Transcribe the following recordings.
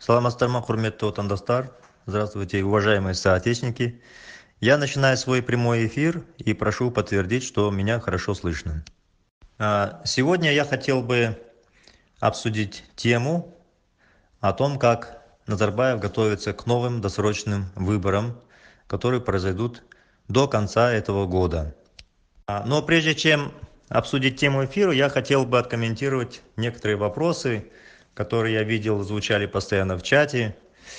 Саламатсыздар, құрметті отандастар. Здравствуйте, уважаемые соотечественники. Я начинаю свой прямой эфир и прошу подтвердить, что меня хорошо слышно. Сегодня я хотел бы обсудить тему о том, как Назарбаев готовится к новым досрочным выборам, которые произойдут до конца этого года. Но прежде чем обсудить тему эфира, я хотел бы откомментировать некоторые вопросы, которые я видел, звучали постоянно в чате.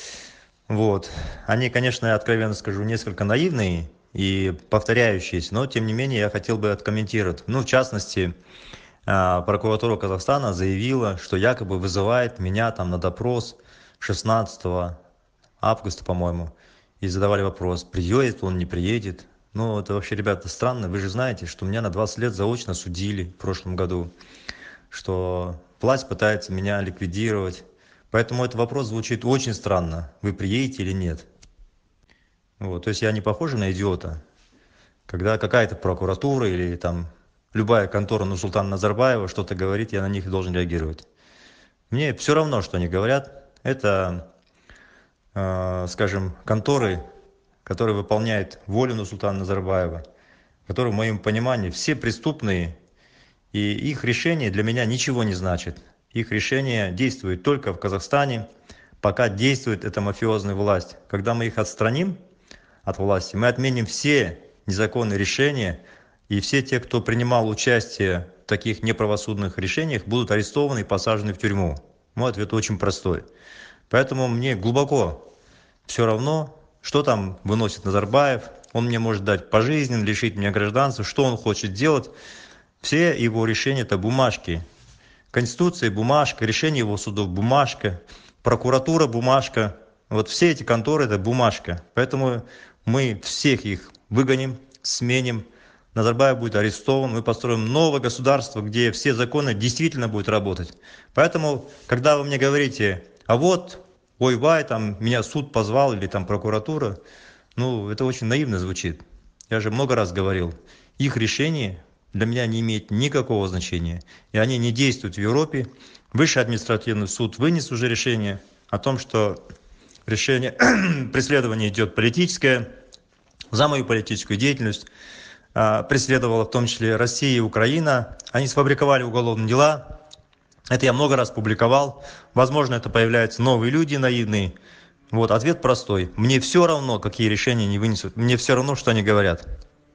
Они, конечно, я откровенно скажу, несколько наивные и повторяющиеся, но тем не менее я хотел бы откомментировать. В частности, прокуратура Казахстана заявила, что якобы вызывает меня там на допрос 16 августа, по-моему, и задавали вопрос, приедет он, не приедет. Это вообще, ребята, странно. Вы же знаете, что меня на 20 лет заочно судили в прошлом году, что власть пытается меня ликвидировать. Поэтому этот вопрос звучит очень странно. Вы приедете или нет? То есть я не похож на идиота, когда какая-то прокуратура или там любая контора Нурсултана Назарбаева что-то говорит, я на них должен реагировать. Мне все равно, что они говорят. Это, скажем, конторы, которые выполняют волю Нурсултана Назарбаева, которые, в моем понимании, все преступные, и их решение для меня ничего не значит. Их решение действует только в Казахстане, пока действует эта мафиозная власть. Когда мы их отстраним от власти, мы отменим все незаконные решения, и все те, кто принимал участие в таких неправосудных решениях, будут арестованы и посажены в тюрьму. Мой ответ очень простой. Поэтому мне глубоко все равно, что там выносит Назарбаев. Он мне может дать пожизненно, лишить меня гражданства, что он хочет делать. Все его решения – это бумажки. Конституция – бумажка, решение его судов – бумажка, прокуратура – бумажка. Все эти конторы – это бумажка. Поэтому мы всех их выгоним, сменим. Назарбаев будет арестован, мы построим новое государство, где все законы действительно будут работать. Поэтому, когда вы мне говорите, ой-вай, там меня суд позвал или там прокуратура, это очень наивно звучит. Я же много раз говорил, их решение для меня не имеет никакого значения, и они не действуют в Европе. Высший административный суд вынес уже решение о том, что решение преследования идет политическое, за мою политическую деятельность преследовала в том числе Россия и Украина. Они сфабриковали уголовные дела. Это я много раз публиковал. Возможно, это появляются новые люди наивные. Ответ простой. Мне все равно, какие решения они вынесут. Мне все равно, что они говорят.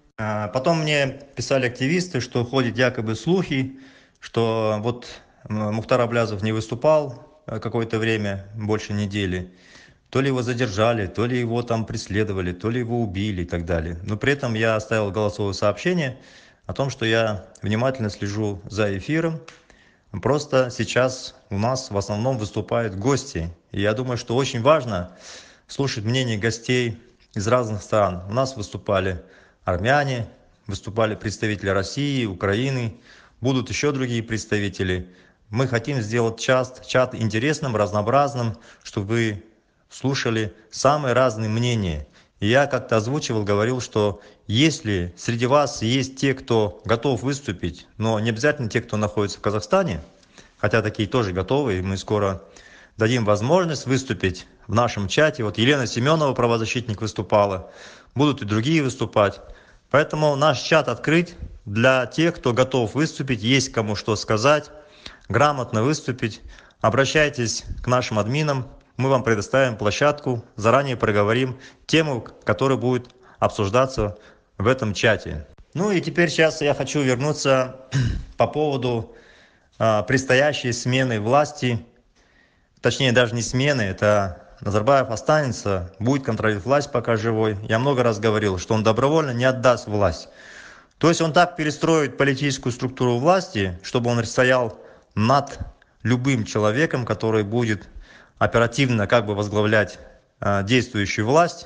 Потом мне писали активисты, что ходят якобы слухи, что Мухтар Аблязов не выступал какое-то время, больше недели. То ли его задержали, то ли его там преследовали, то ли его убили и так далее. Но при этом я оставил голосовое сообщение о том, что я внимательно слежу за эфиром. Просто сейчас у нас в основном выступают гости. И я думаю, что очень важно слушать мнение гостей из разных стран. У нас выступали армяне, выступали представители России, Украины, будут еще другие представители. Мы хотим сделать чат интересным, разнообразным, чтобы вы слушали самые разные мнения. И я как-то озвучивал, говорил, что если среди вас есть те, кто готов выступить, но не обязательно те, кто находится в Казахстане, хотя такие тоже готовы, и мы скоро дадим возможность выступить в нашем чате. Елена Семенова, правозащитник, выступала, будут и другие выступать. Поэтому наш чат открыт для тех, кто готов выступить, есть кому что сказать, грамотно выступить. Обращайтесь к нашим админам. Мы вам предоставим площадку, заранее проговорим тему, которая будет обсуждаться в этом чате. И теперь сейчас я хочу вернуться по поводу предстоящей смены власти. Точнее, даже не смены, это Назарбаев останется, будет контролировать власть, пока живой. Я много раз говорил, что он добровольно не отдаст власть. То есть он так перестроит политическую структуру власти, чтобы он стоял над любым человеком, который будет оперативно возглавлять действующую власть.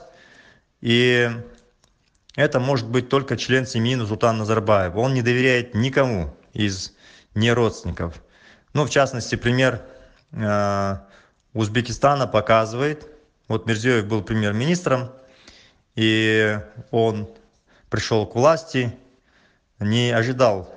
И это может быть только член семьи Нурсултана Назарбаева. Он не доверяет никому из неродственников. В частности, пример Узбекистана показывает. Мирзиёев был премьер-министром, и он пришел к власти, не ожидал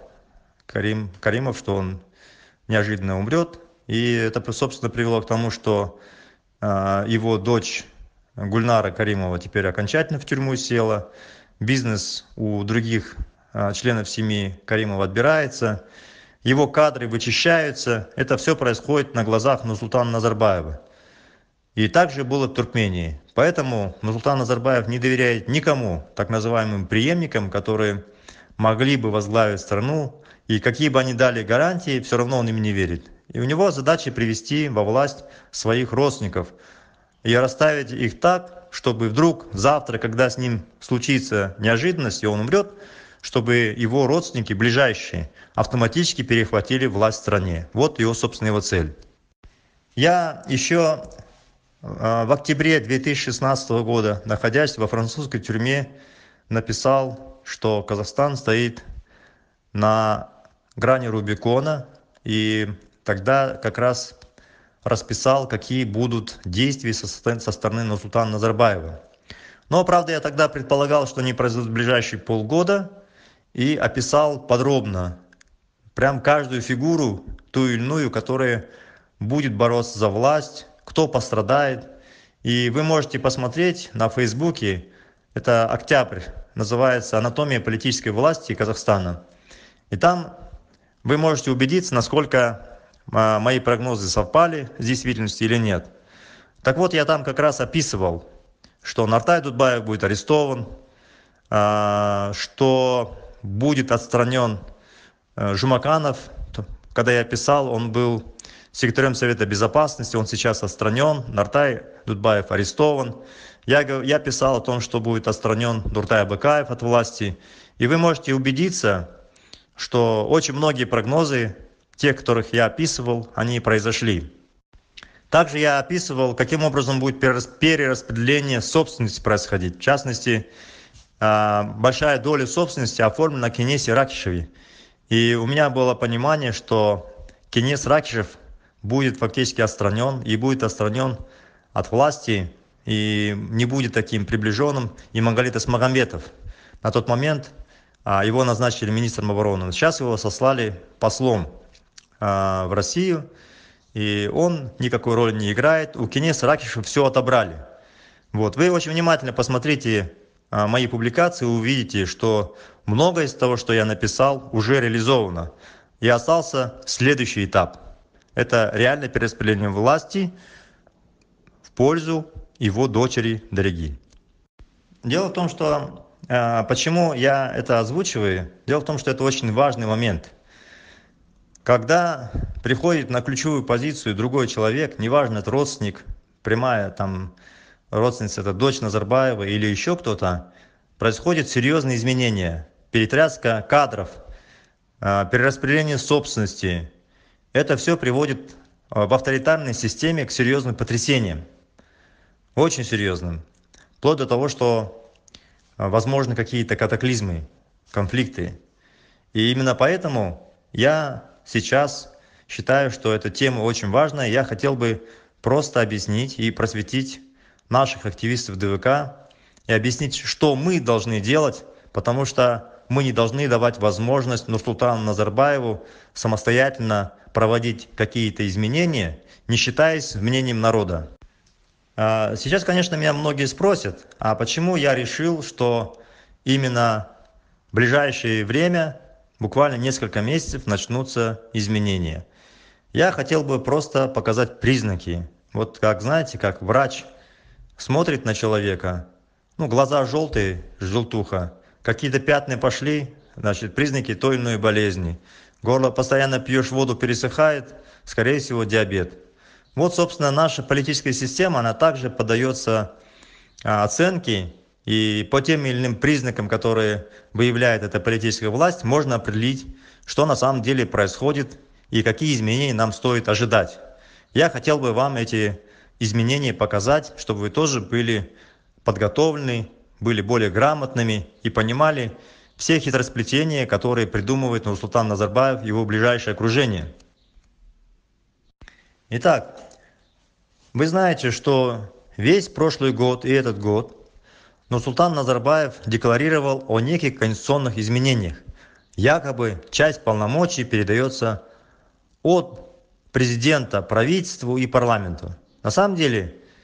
Каримов, что он неожиданно умрет. И это, собственно, привело к тому, что Его дочь Гульнара Каримова теперь окончательно в тюрьму села. Бизнес у других членов семьи Каримова отбирается. Его кадры вычищаются. Это все происходит на глазах Нурсултана Назарбаева. И также было в Туркмении. Поэтому Нурсултан Назарбаев не доверяет никому, так называемым преемникам, которые могли бы возглавить страну. И какие бы они дали гарантии, все равно он им не верит. И у него задача привести во власть своих родственников и расставить их так, чтобы вдруг завтра, когда с ним случится неожиданность, и он умрет, чтобы его родственники, ближайшие, автоматически перехватили власть в стране. Вот его, собственно, его цель. Я еще в октябре 2016 года, находясь во французской тюрьме, написал, что Казахстан стоит на грани Рубикона, и тогда как раз расписал, какие будут действия со стороны Нурсултана Назарбаева. Но, правда, я тогда предполагал, что они произойдут в ближайшие полгода, и описал подробно прям каждую фигуру, ту или иную, которая будет бороться за власть, кто пострадает. И вы можете посмотреть на Фейсбуке, это октябрь, называется «Анатомия политической власти Казахстана». И там вы можете убедиться, насколько мои прогнозы совпали с действительностью или нет. Так вот, я там как раз описывал, что Нартай Дудбаев будет арестован, что будет отстранен Жумаканов. Когда я писал, он был секретарем Совета Безопасности, он сейчас отстранен, Нартай Дудбаев арестован. Я писал о том, что будет отстранен Нуртай Абыкаев от власти. И вы можете убедиться, что очень многие прогнозы, те, которых я описывал, они произошли. Также я описывал, каким образом будет перераспределение собственности происходить. В частности, большая доля собственности оформлена на Кенесе Ракишеве. И у меня было понимание, что Кенес Ракишев будет фактически отстранен, и будет отстранен от власти, и не будет таким приближенным Имангалит Эсмагамбетов. На тот момент его назначили министром обороны. Сейчас его сослали послом в Россию, и он никакой роли не играет. У Кенеса Ракишева все отобрали. Вот. Вы очень внимательно посмотрите мои публикации, увидите, что многое из того, что я написал, уже реализовано. И остался следующий этап. Это реальное перераспределение власти в пользу его дочери Дариги. Дело в том, что почему я это озвучиваю? Дело в том, что это очень важный момент. Когда приходит на ключевую позицию другой человек, неважно, это родственник, прямая там родственница, это дочь Назарбаева или еще кто-то, происходят серьезные изменения. Перетряска кадров, перераспределение собственности. Это все приводит в авторитарной системе к серьезным потрясениям. Очень серьезным. Вплоть до того, что возможны какие-то катаклизмы, конфликты. И именно поэтому я сейчас считаю, что эта тема очень важная. Я хотел бы просто объяснить и просветить наших активистов ДВК и объяснить, что мы должны делать, потому что мы не должны давать возможность Нурсултану Назарбаеву самостоятельно проводить какие-то изменения, не считаясь мнением народа. Сейчас, конечно, меня многие спросят, а почему я решил, что именно в ближайшее время, буквально несколько месяцев, начнутся изменения. Я хотел бы просто показать признаки. Вот как, знаете, как врач смотрит на человека, глаза желтые, желтуха, какие-то пятна пошли, значит, признаки той или иной болезни. Горло постоянно пьешь воду, пересыхает, скорее всего, диабет. Вот, собственно, наша политическая система, она также поддается оценке, и по тем или иным признакам, которые выявляет эта политическая власть, можно определить, что на самом деле происходит и какие изменения нам стоит ожидать. Я хотел бы вам эти изменения показать, чтобы вы тоже были подготовлены, были более грамотными и понимали все хитросплетения, которые придумывает Нурсултан Назарбаев и его ближайшее окружение. Итак, вы знаете, что весь прошлый год и этот год Нурсултан Назарбаев декларировал о неких конституционных изменениях. Якобы часть полномочий передается от президента правительству и парламенту. На самом деле,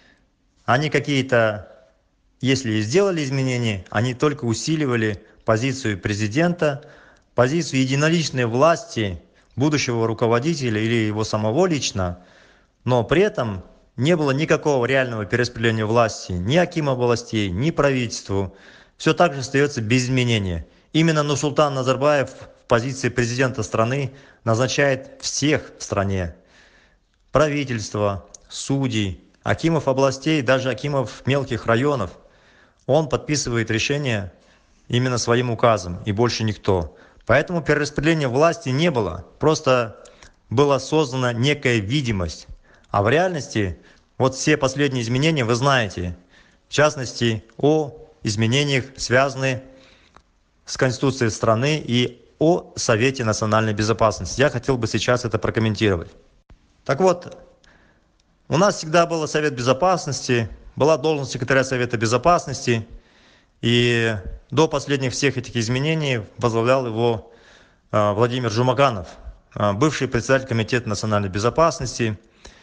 Они какие-то, если и сделали изменения, они только усиливали позицию президента, позицию единоличной власти будущего руководителя или его самого лично, но при этом не было никакого реального перераспределения власти ни акимов властей, ни правительству. Все так же остается без изменения. Именно Нурсултан Назарбаев в позиции президента страны назначает всех в стране. Правительство, судей, акимов областей, даже акимов мелких районов. Он подписывает решения именно своим указом, и больше никто. Поэтому перераспределения власти не было. Просто была создана некая видимость. А в реальности, вот все последние изменения вы знаете. В частности, о изменениях, связанных с Конституцией страны и о Совете национальной безопасности. Я хотел бы сейчас это прокомментировать. Так вот, у нас всегда был Совет безопасности, была должность секретаря Совета безопасности, и до последних всех этих изменений возглавлял его Владимир Жумаганов, бывший председатель Комитета национальной безопасности.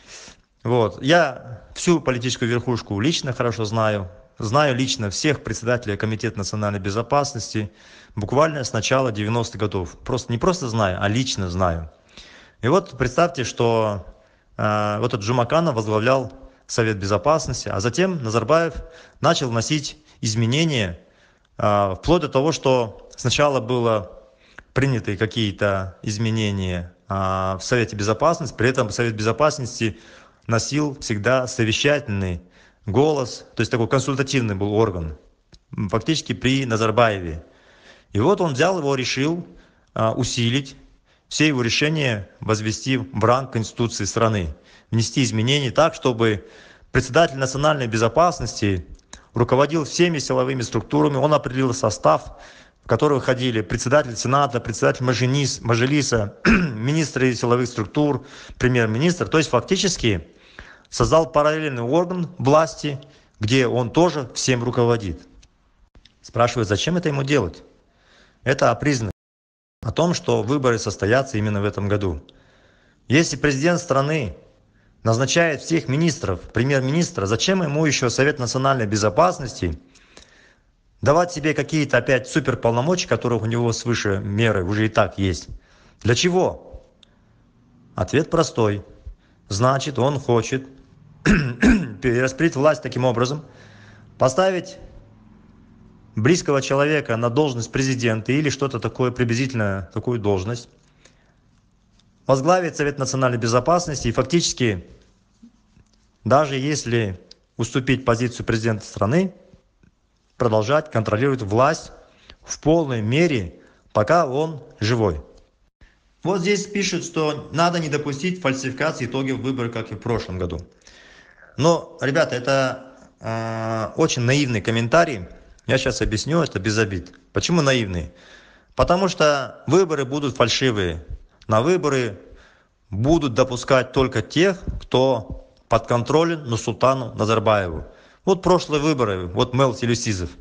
Вот. Я всю политическую верхушку лично хорошо знаю. Знаю лично всех председателей Комитета национальной безопасности буквально с начала 90-х годов. Не просто знаю, а лично знаю. И вот представьте, что вот этот Жумаганов возглавлял Совет безопасности, а затем Назарбаев начал вносить изменения, вплоть до того, что сначала было приняты какие-то изменения в Совете безопасности, при этом Совет безопасности носил всегда совещательный голос, то есть такой консультативный был орган, фактически при Назарбаеве. И вот он взял его, решил усилить, все его решения возвести в ранг Конституции страны, внести изменения так, чтобы председатель национальной безопасности руководил всеми силовыми структурами, он определил состав, в который входили председатель Сената, председатель Мажилиса, министры силовых структур, премьер-министр. То есть фактически создал параллельный орган власти, где он тоже всем руководит. Спрашивают, зачем это ему делать? Это признак о том, что выборы состоятся именно в этом году. Если президент страны назначает всех министров, премьер-министра, зачем ему еще Совет национальной безопасности давать себе какие-то опять суперполномочия, которых у него свыше меры уже и так есть? Для чего? Ответ простой. Значит, он хочет перераспределить власть таким образом, поставить близкого человека на должность президента или что-то такое, приблизительно такую должность, возглавить Совет национальной безопасности и фактически, даже если уступить позицию президента страны, продолжать контролировать власть в полной мере, пока он живой. Вот здесь пишут, что надо не допустить фальсификации итогов выборов, как и в прошлом году. Но, ребята, это очень наивный комментарий. Я сейчас объясню это без обид. Почему наивный? Потому что выборы будут фальшивые. На выборы будут допускать только тех, кто подконтролен Нурсултану Назарбаеву. Вот прошлые выборы, вот Мел Телюсизов,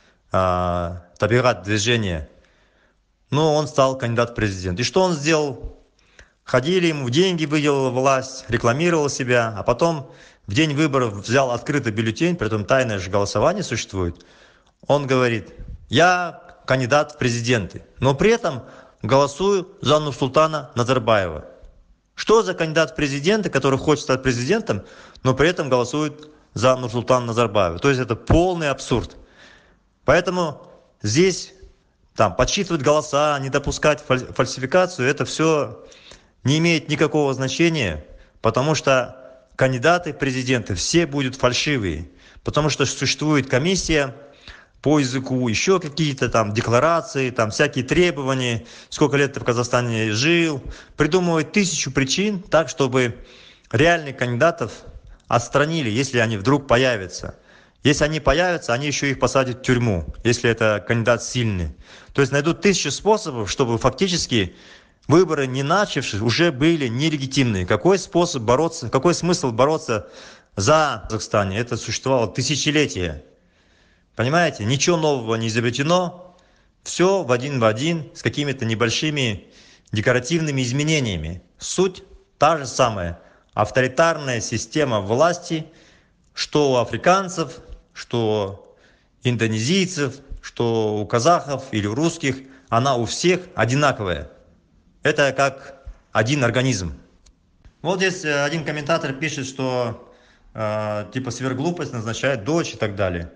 Табигат движение. Ну, он стал кандидат в президент. И что он сделал? Ходили ему, в деньги выделил власть, рекламировал себя, а потом в день выборов взял открытый бюллетень, при этом тайное же голосование существует. Он говорит, я кандидат в президенты, но при этом голосую за Нурсултана Назарбаева. Что за кандидат в президенты, который хочет стать президентом, но при этом голосует за Нурсултана Назарбаева? То есть это полный абсурд. Поэтому здесь подсчитывать голоса, не допускать фальсификацию, это все не имеет никакого значения, потому что кандидаты в президенты все будут фальшивые, потому что существует комиссия по языку, еще какие-то декларации, всякие требования, сколько лет ты в Казахстане жил, придумывают 1000 причин так, чтобы реальных кандидатов отстранили, если они вдруг появятся. Если они появятся, они еще их посадят в тюрьму, если это кандидат сильный. То есть найдут 1000 способов, чтобы фактически выборы, не начавшись, уже были нелегитимные. Какой смысл бороться за Казахстан? Это существовало тысячелетия. Понимаете, ничего нового не изобретено, все в один, с какими-то небольшими декоративными изменениями. Суть та же самая. Авторитарная система власти, что у африканцев, что индонезийцев, что у казахов или у русских, она у всех одинаковая. Это как один организм. Вот здесь один комментатор пишет, что типа сверхглупость назначает дочь и так далее.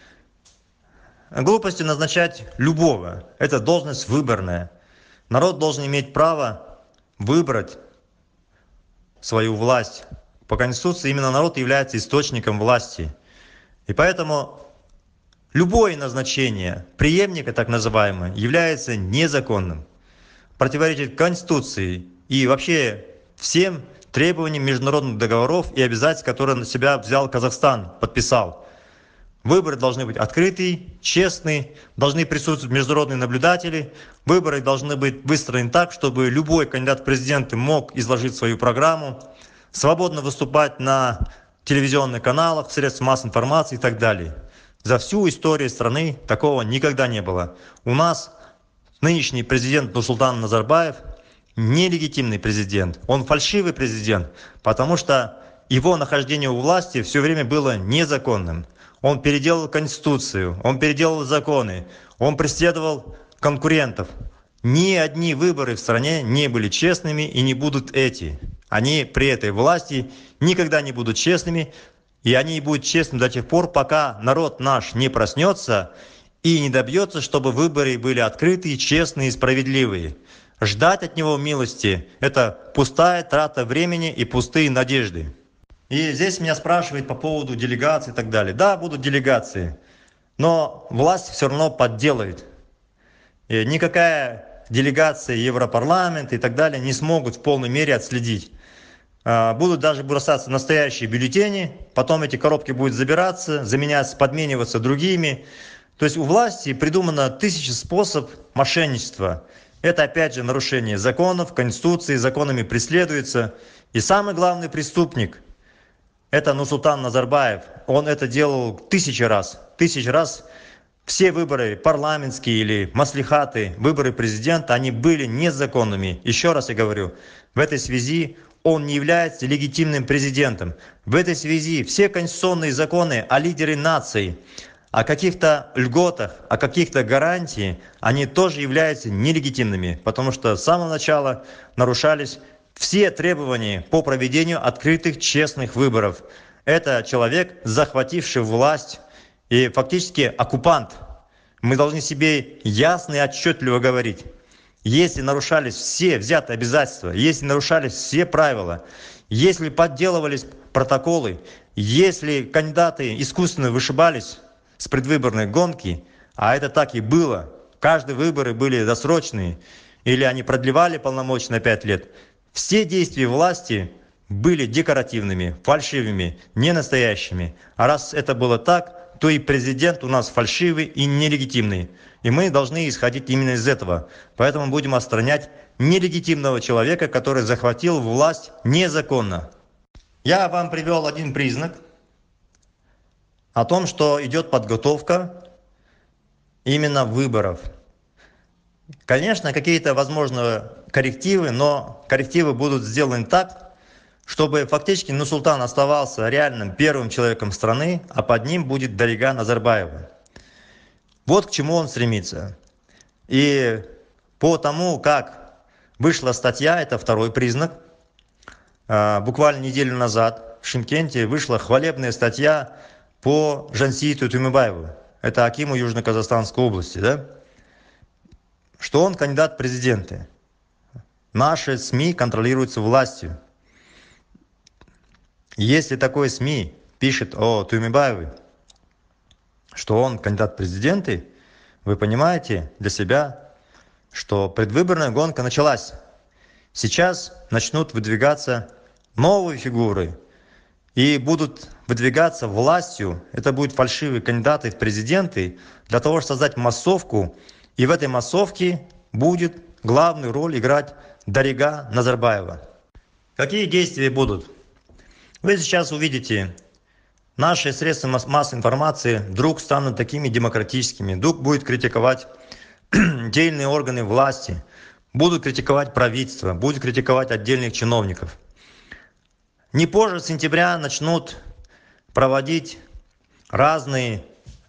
Глупостью назначать любого. Это должность выборная. Народ должен иметь право выбрать свою власть. По Конституции именно народ является источником власти. И поэтому любое назначение преемника, так называемое, является незаконным. Противоречит Конституции и вообще всем требованиям международных договоров и обязательств, которые на себя взял Казахстан, подписал. Выборы должны быть открытые, честные, должны присутствовать международные наблюдатели. Выборы должны быть выстроены так, чтобы любой кандидат в президенты мог изложить свою программу, свободно выступать на телевизионных каналах, в средствах массовой информации и так далее. За всю историю страны такого никогда не было. У нас нынешний президент Нурсултан Назарбаев нелегитимный президент. Он фальшивый президент, потому что его нахождение у власти все время было незаконным. Он переделал Конституцию, он переделал законы, он преследовал конкурентов. Ни одни выборы в стране не были честными и не будут эти. Они при этой власти никогда не будут честными, и они не будут честными до тех пор, пока народ наш не проснется и не добьется, чтобы выборы были открытые, честные и справедливые. Ждать от него милости – это пустая трата времени и пустые надежды. И здесь меня спрашивают по поводу делегаций и так далее. Да, будут делегации, но власть все равно подделает. И никакая делегация Европарламента и так далее не смогут в полной мере отследить. Будут даже бросаться настоящие бюллетени, потом эти коробки будут забираться, заменяться, подмениваться другими. То есть у власти придумано 1000 способов мошенничества. Это опять же нарушение законов, Конституции, законами преследуется. И самый главный преступник – это Нурсултан Назарбаев. Он это делал 1000 раз. 1000 раз все выборы парламентские или маслихаты, выборы президента, они были незаконными. Еще раз я говорю, в этой связи он не является легитимным президентом. В этой связи все конституционные законы о лидере нации, о каких-то льготах, о каких-то гарантиях, они тоже являются нелегитимными, потому что с самого начала нарушались все требования по проведению открытых, честных выборов. Это человек, захвативший власть и фактически оккупант. Мы должны себе ясно и отчетливо говорить. Если нарушались все взятые обязательства, если нарушались все правила, если подделывались протоколы, если кандидаты искусственно вышибались с предвыборной гонки, а это так и было, каждые выборы были досрочные, или они продлевали полномочия на 5 лет, все действия власти были декоративными, фальшивыми, ненастоящими. А раз это было так, то и президент у нас фальшивый и нелегитимный. И мы должны исходить именно из этого. Поэтому будем отстранять нелегитимного человека, который захватил власть незаконно. Я вам привел один признак о том, что идет подготовка именно выборов. Конечно, какие-то, возможно, коррективы, но коррективы будут сделаны так, чтобы фактически Нурсултан оставался реальным первым человеком страны, а под ним будет Дарига Назарбаева. Вот к чему он стремится. И по тому, как вышла статья, это второй признак, буквально неделю назад в Шымкенте вышла хвалебная статья по Жанситу Тюмебаеву, это акиму Южно-Казахстанской области, да? Что он кандидат в президенты. Наши СМИ контролируются властью. Если такой СМИ пишет о Тюмебаеве, что он кандидат в президенты, вы понимаете для себя, что предвыборная гонка началась. Сейчас начнут выдвигаться новые фигуры и будут выдвигаться властью. Это будут фальшивые кандидаты в президенты для того, чтобы создать массовку. И в этой массовке будет главную роль играть Дарига Назарбаева. Какие действия будут? Вы сейчас увидите, наши средства массовой информации вдруг станут такими демократическими, вдруг будет критиковать отдельные органы власти, будут критиковать правительство, будут критиковать отдельных чиновников. Не позже сентября начнут проводить разные,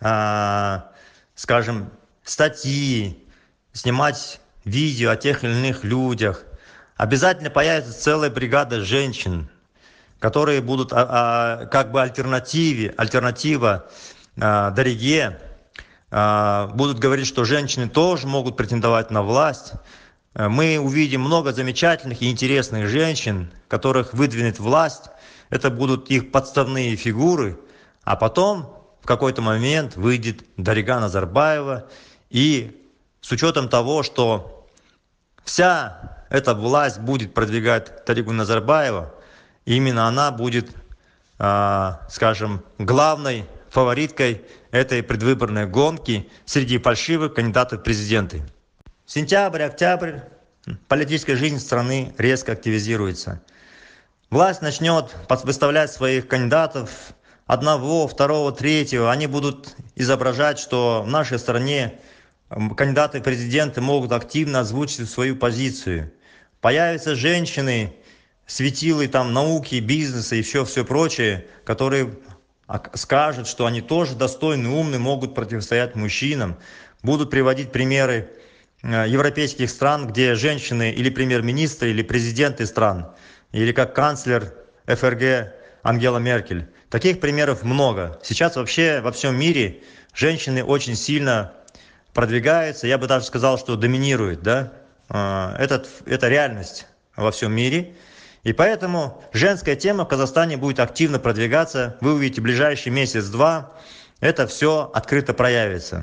скажем, статьи, снимать видео о тех или иных людях. Обязательно появится целая бригада женщин, которые будут как бы альтернатива Дариге, будут говорить, что женщины тоже могут претендовать на власть. Мы увидим много замечательных и интересных женщин, которых выдвинет власть. Это будут их подставные фигуры, а потом в какой-то момент выйдет Дарига Назарбаева, и с учетом того, что вся эта власть будет продвигать Даригу Назарбаева, именно она будет, скажем, главной фавориткой этой предвыборной гонки среди фальшивых кандидатов в президенты. Сентябрь-октябрь, политическая жизнь страны резко активизируется. Власть начнет выставлять своих кандидатов, одного, второго, третьего. Они будут изображать, что в нашей стране кандидаты в президенты могут активно озвучить свою позицию. Появятся женщины, светилы там науки, бизнеса и все прочее, которые скажут, что они тоже достойны, умны, могут противостоять мужчинам. Будут приводить примеры европейских стран, где женщины или премьер-министры, или президенты стран, или как канцлер ФРГ Ангела Меркель. Таких примеров много. Сейчас вообще во всем мире женщины очень сильно продвигаются, я бы даже сказал, что доминируют, да? Это реальность во всем мире. И поэтому женская тема в Казахстане будет активно продвигаться. Вы увидите в ближайший месяц-два, это все открыто проявится.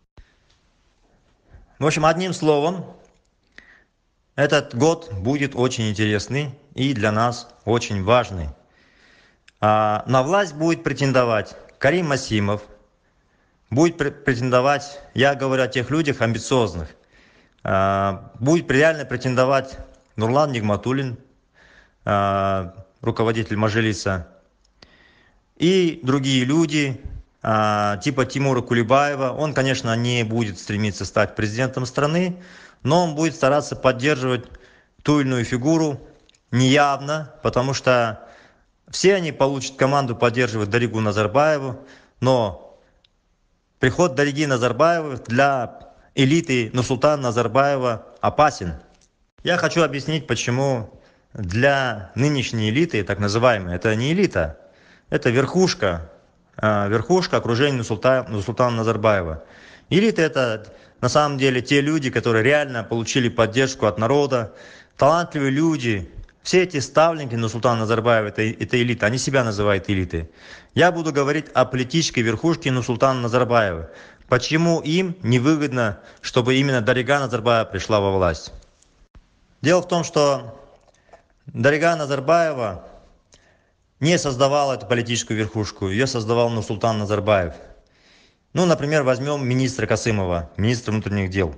В общем, одним словом, этот год будет очень интересный и для нас очень важный. На власть будет претендовать Карим Масимов, будет претендовать, я говорю о тех людях амбициозных, будет реально претендовать Нурлан Нигматуллин, руководитель Мажилиса, и другие люди, типа Тимура Кулебаева. Он, конечно, не будет стремиться стать президентом страны, но он будет стараться поддерживать ту или иную фигуру неявно, потому что все они получат команду поддерживать Даригу Назарбаеву, но приход Дариги Назарбаевой для элиты Нурсултана Назарбаева опасен. Я хочу объяснить, почему для нынешней элиты, так называемой, это не элита, это верхушка окружения Нурсултана Назарбаева. Элита — это на самом деле те люди, которые реально получили поддержку от народа, талантливые люди. Все эти ставленники Нурсултана Назарбаева — это элита, они себя называют элитой. Я буду говорить о политической верхушке Нурсултана Назарбаева. Почему им невыгодно, чтобы именно Дарига Назарбаева пришла во власть? Дело в том, что Дарига Назарбаева не создавала эту политическую верхушку, ее создавал Нурсултан Назарбаев. Например, возьмем министра Касымова, министра внутренних дел.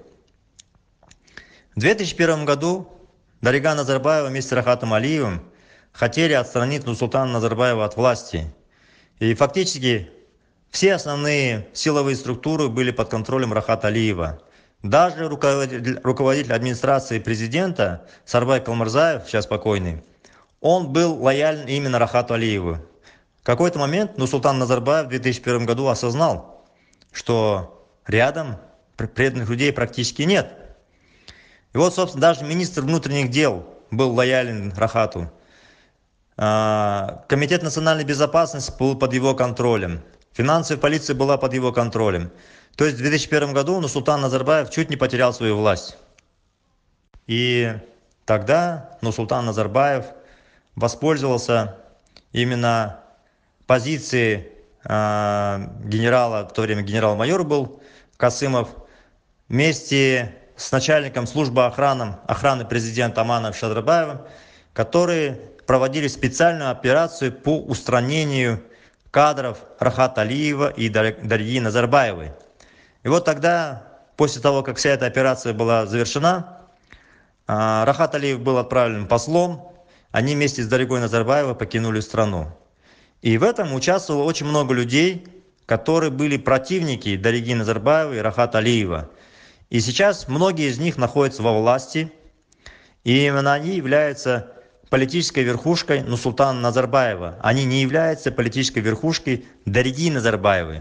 В 2001 году Дарига Назарбаева вместе с Рахатом Алиевым хотели отстранить Нурсултана Назарбаева от власти. И фактически все основные силовые структуры были под контролем Рахата Алиева. Даже руководитель администрации президента Сарбай Калмырзаев, сейчас покойный, он был лоялен именно Рахату Алиеву. В какой-то момент Нурсултан Назарбаев в 2001 году осознал, что рядом преданных людей практически нет. И вот, собственно, даже министр внутренних дел был лоялен Рахату. Комитет национальной безопасности был под его контролем. Финансовая полиция была под его контролем. То есть в 2001 году Нурсултан Назарбаев чуть не потерял свою власть. И тогда Нурсултан Назарбаев воспользовался именно позицией генерала, в то время генерал-майор был Касымов, вместе с начальником службы охраны президента Аманом Шадрабаевым, которые проводили специальную операцию по устранению кадров Рахата Алиева и Дариги Назарбаевой. И вот тогда, после того, как вся эта операция была завершена, Рахат Алиев был отправлен послом, они вместе с Даригой Назарбаевой покинули страну. И в этом участвовало очень много людей, которые были противники Дариги Назарбаевой и Рахата Алиева. И сейчас многие из них находятся во власти, и именно они являются политической верхушкой Нурсултана Назарбаева. Они не являются политической верхушкой Дариги Назарбаевой.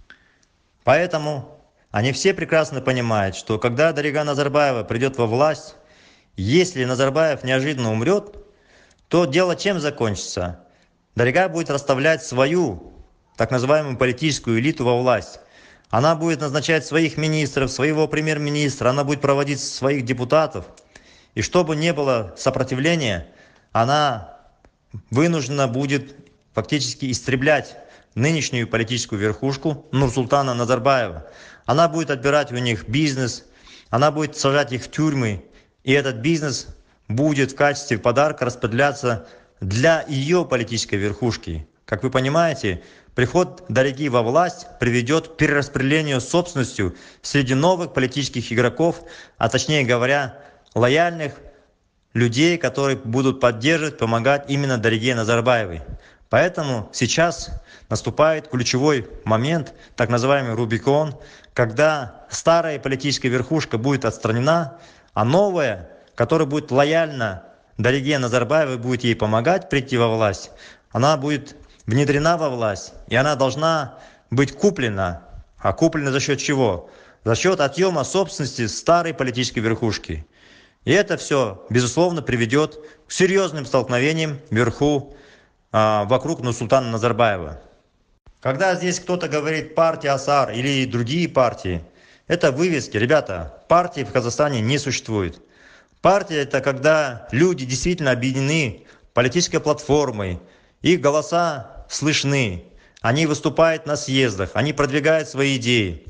Поэтому они все прекрасно понимают, что когда Дарига Назарбаева придет во власть, если Назарбаев неожиданно умрет, то дело чем закончится? Дарига будет расставлять свою так называемую политическую элиту во власть. Она будет назначать своих министров, своего премьер-министра, она будет проводить своих депутатов. И чтобы не было сопротивления, она вынуждена будет фактически истреблять нынешнюю политическую верхушку Нурсултана Назарбаева. Она будет отбирать у них бизнес, она будет сажать их в тюрьмы, и этот бизнес будет в качестве подарка распределяться для ее политической верхушки. Как вы понимаете, приход Дариги во власть приведет к перераспределению собственностью среди новых политических игроков, а точнее говоря, лояльных людей, которые будут поддерживать, помогать именно Дариге Назарбаевой. Поэтому сейчас наступает ключевой момент, так называемый Рубикон, когда старая политическая верхушка будет отстранена, а новая, которая будет лояльна Дариге Назарбаевой, будет ей помогать прийти во власть, она будет внедрена во власть, и она должна быть куплена. А куплена за счет чего? За счет отъема собственности старой политической верхушки. И это все, безусловно, приведет к серьезным столкновениям вверху вокруг Нурсултана Назарбаева. Когда здесь кто-то говорит партия АСАР или другие партии, это вывески. Ребята, партии в Казахстане не существует. Партия – это когда люди действительно объединены политической платформой, их голоса слышны, они выступают на съездах, они продвигают свои идеи.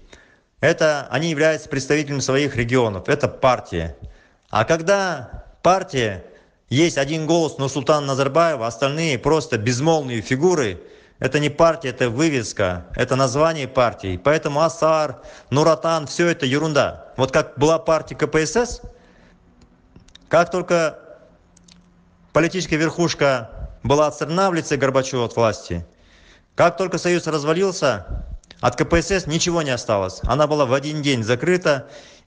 Они являются представителями своих регионов, это партия. А когда партия, есть один голос Нурсултана Назарбаева, остальные просто безмолвные фигуры, это не партия, это вывеска, это название партии. Поэтому АСАР, Нур-Отан, все это ерунда. Вот как была партия КПСС, как только политическая верхушка была отстранена в лице Горбачева от власти, как только Союз развалился, от КПСС ничего не осталось. Она была в один день закрыта,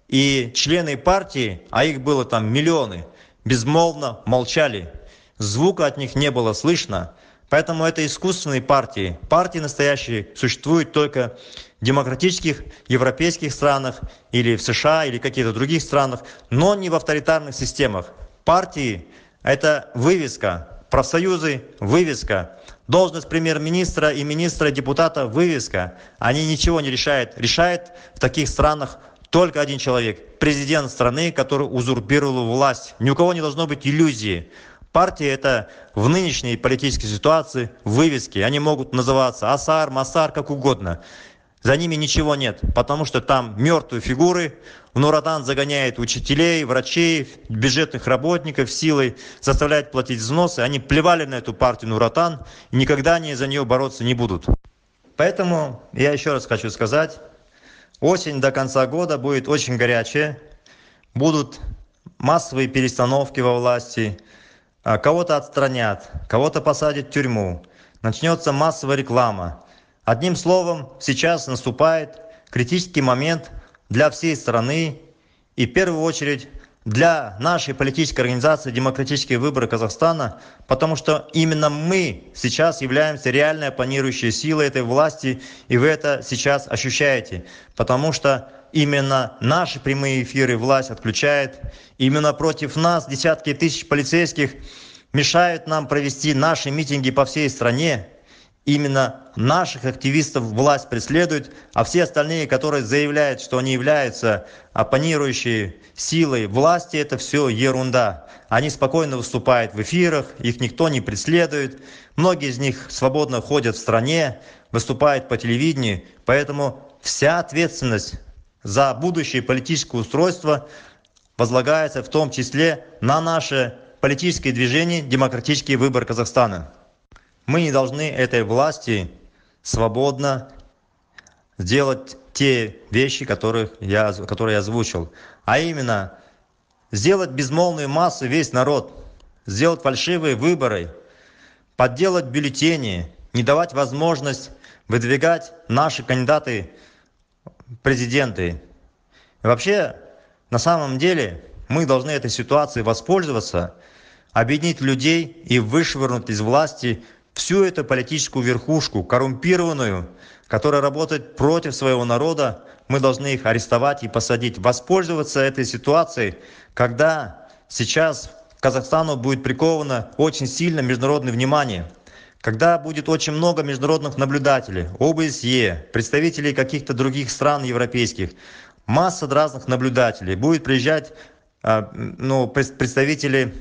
и члены партии, а их было там миллионы, безмолвно молчали. Звука от них не было слышно. Поэтому это искусственные партии. Партии настоящие существуют только в демократических европейских странах или в США или каких-то других странах, но не в авторитарных системах. Партии – это вывеска, профсоюзы – вывеска, должность премьер-министра и министра депутата – вывеска. Они ничего не решают. Решает в таких странах только один человек – президент страны, который узурпировал власть. Ни у кого не должно быть иллюзии. Партии – это в нынешней политической ситуации вывески. Они могут называться АСАР, МАСАР, как угодно. За ними ничего нет, потому что там мертвые фигуры. В Нур-Отан загоняет учителей, врачей, бюджетных работников силой, заставляет платить взносы. Они плевали на эту партию Нур-Отан, и никогда они за нее бороться не будут. Поэтому я еще раз хочу сказать, осень до конца года будет очень горячая. Будут массовые перестановки во власти. Кого-то отстранят, кого-то посадят в тюрьму. Начнется массовая реклама. Одним словом, сейчас наступает критический момент для всей страны и в первую очередь для нашей политической организации «Демократические выборы Казахстана», потому что именно мы сейчас являемся реальной оппонирующей силой этой власти, и вы это сейчас ощущаете, потому что именно наши прямые эфиры власть отключает, именно против нас десятки тысяч полицейских мешают нам провести наши митинги по всей стране. Именно наших активистов власть преследует, а все остальные, которые заявляют, что они являются оппонирующей силой власти, это все ерунда. Они спокойно выступают в эфирах, их никто не преследует. Многие из них свободно ходят в стране, выступают по телевидению. Поэтому вся ответственность за будущее политическое устройство возлагается в том числе на наше политическое движение «Демократический выбор Казахстана». Мы не должны этой власти свободно сделать те вещи, которые я озвучил. А именно, сделать безмолвные массы весь народ, сделать фальшивые выборы, подделать бюллетени, не давать возможность выдвигать наши кандидаты в президенты. И вообще, на самом деле, мы должны этой ситуацией воспользоваться. объединить людей и вышвырнуть из власти всю эту политическую верхушку, коррумпированную, которая работает против своего народа. Мы должны их арестовать и посадить. Воспользоваться этой ситуацией, когда сейчас к Казахстану будет приковано очень сильно международное внимание, когда будет очень много международных наблюдателей, ОБСЕ, представителей каких-то других стран европейских, масса разных наблюдателей, будет приезжать представители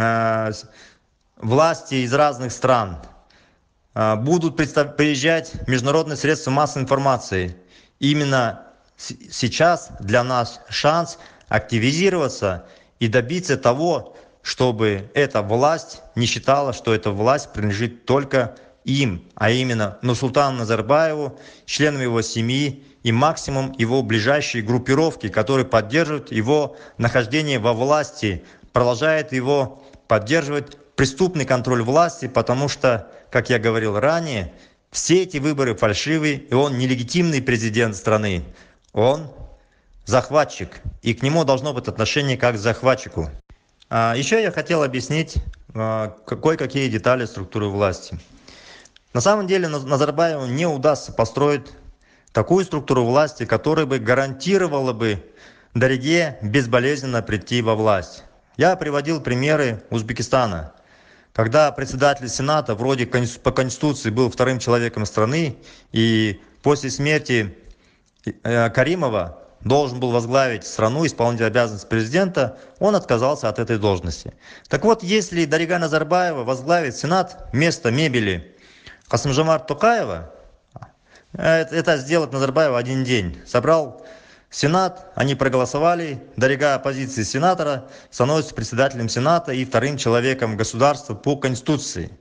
власти из разных стран, будут приезжать международные средства массовой информации. Именно сейчас для нас шанс активизироваться и добиться того, чтобы эта власть не считала, что эта власть принадлежит только им, а именно Нурсултану Назарбаеву, членам его семьи и максимум его ближайшей группировки, которые поддерживают его нахождение во власти, продолжают его поддерживать преступный контроль власти, потому что, как я говорил ранее, все эти выборы фальшивые, и он нелегитимный президент страны, он захватчик, и к нему должно быть отношение как к захватчику. Еще я хотел объяснить кое-какие детали структуры власти. На самом деле Назарбаеву не удастся построить такую структуру власти, которая бы гарантировала бы Дариге безболезненно прийти во власть. Я приводил примеры Узбекистана, когда председатель Сената вроде по Конституции был вторым человеком страны, и после смерти Каримова должен был возглавить страну, исполнить обязанности президента, он отказался от этой должности. Так вот, если Дарига Назарбаева возглавит Сенат вместо мебели Касым-Жомарта Токаева, это сделать Назарбаева один день. Собрал Сенат, они проголосовали, Дарига оппозиции сенатора становится председателем Сената и вторым человеком государства по Конституции.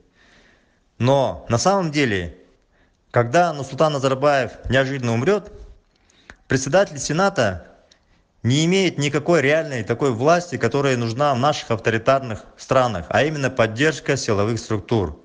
Но на самом деле, когда Нурсултан Назарбаев неожиданно умрет, председатель Сената не имеет никакой реальной такой власти, которая нужна в наших авторитарных странах, а именно поддержка силовых структур.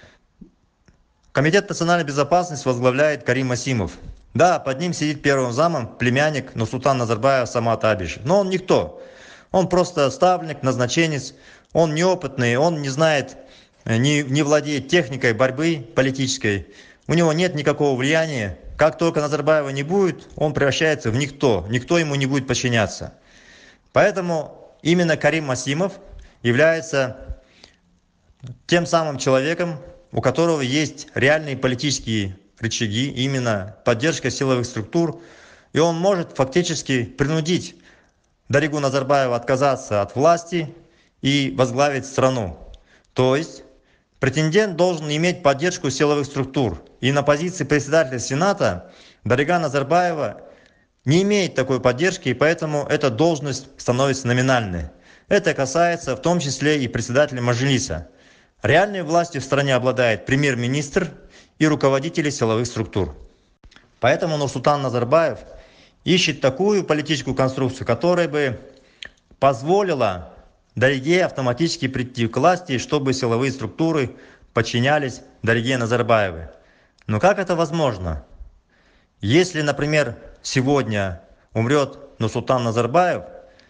Комитет национальной безопасности возглавляет Карим Асимов. Да, под ним сидит первым замом племянник Нурсултана Назарбаева Самат Абишев. Но он никто. Он просто ставленник, назначенец. Он неопытный, он не знает, не владеет техникой борьбы политической. У него нет никакого влияния. Как только Назарбаева не будет, он превращается в никто. Никто ему не будет подчиняться. Поэтому именно Карим Асимов является тем самым человеком, у которого есть реальные политические рычаги, именно поддержка силовых структур, и он может фактически принудить Даригу Назарбаева отказаться от власти и возглавить страну. То есть претендент должен иметь поддержку силовых структур. И на позиции председателя Сената Дарига Назарбаева не имеет такой поддержки, и поэтому эта должность становится номинальной. Это касается в том числе и председателя Маджлиса. Реальной властью в стране обладает премьер-министр и руководители силовых структур. Поэтому Нурсултан Назарбаев ищет такую политическую конструкцию, которая бы позволила Дариге автоматически прийти к власти, чтобы силовые структуры подчинялись Дариге Назарбаевой. Но как это возможно? Если, например, сегодня умрет Нурсултан Назарбаев,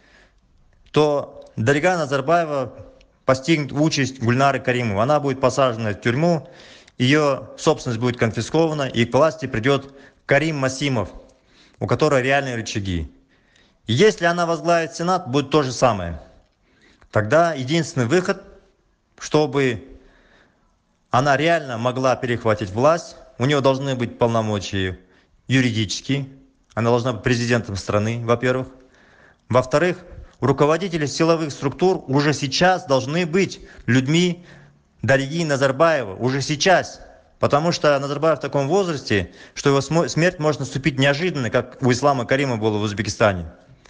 то Дарига Назарбаева постигнет участь Гульнары Каримовой. Она будет посажена в тюрьму, ее собственность будет конфискована, и к власти придет Карим Асимов, у которого реальные рычаги. И если она возглавит Сенат, будет то же самое. Тогда единственный выход, чтобы она реально могла перехватить власть, у нее должны быть полномочия юридические, она должна быть президентом страны, во-первых. Во-вторых, руководители силовых структур уже сейчас должны быть людьми Дариги Назарбаева, уже сейчас. Потому что Назарбаев в таком возрасте, что его смерть может наступить неожиданно, как у Ислама Каримова было в Узбекистане.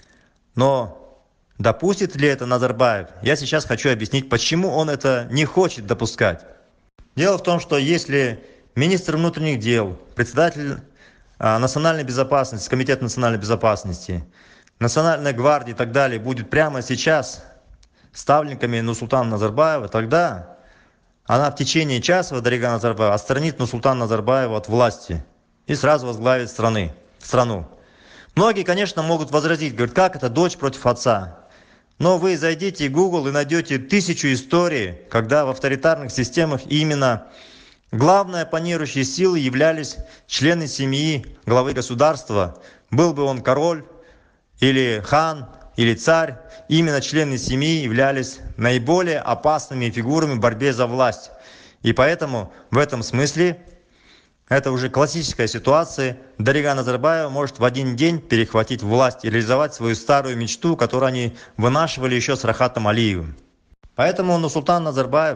Но допустит ли это Назарбаев? Я сейчас хочу объяснить, почему он это не хочет допускать. Дело в том, что если министр внутренних дел, председатель национальной безопасности, комитета национальной безопасности, Национальной гвардии и так далее будет прямо сейчас ставленниками Нурсултана Назарбаева, тогда она в течение часа, Дарига Назарбаева, отстранит Нурсултана Назарбаева от власти и сразу возглавит страну. Многие, конечно, могут возразить, говорят, как это дочь против отца? Но вы зайдите в Google и найдете 1000 историй, когда в авторитарных системах именно главной оппонирующей силой являлись члены семьи главы государства. Был бы он король, или хан, или царь. Именно члены семьи являлись наиболее опасными фигурами в борьбе за власть. И поэтому в этом смысле это уже классическая ситуация. Дарига Назарбаева может в один день перехватить власть и реализовать свою старую мечту, которую они вынашивали еще с Рахатом Алиевым. Поэтому Нурсултан Назарбаев,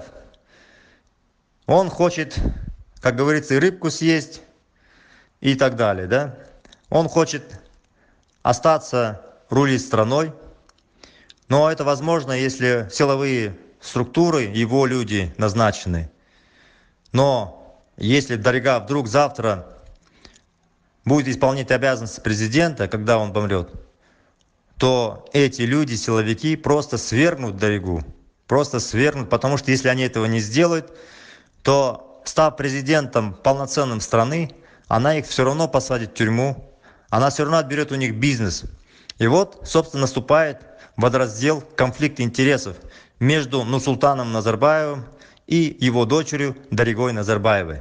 он хочет, как говорится, и рыбку съесть, и так далее. Да? Он хочет остаться рулить страной, но это возможно, если силовые структуры, его люди назначены. Но если Дарига вдруг завтра будет исполнять обязанности президента, когда он помрет, то эти люди, силовики, просто свергнут Даригу. Просто свергнут, потому что если они этого не сделают, то, став президентом полноценным страны, она их все равно посадит в тюрьму, она все равно отберет у них бизнес. И вот, собственно, наступает водораздел конфликт интересов между Нурсултаном Назарбаевым и его дочерью Даригой Назарбаевой.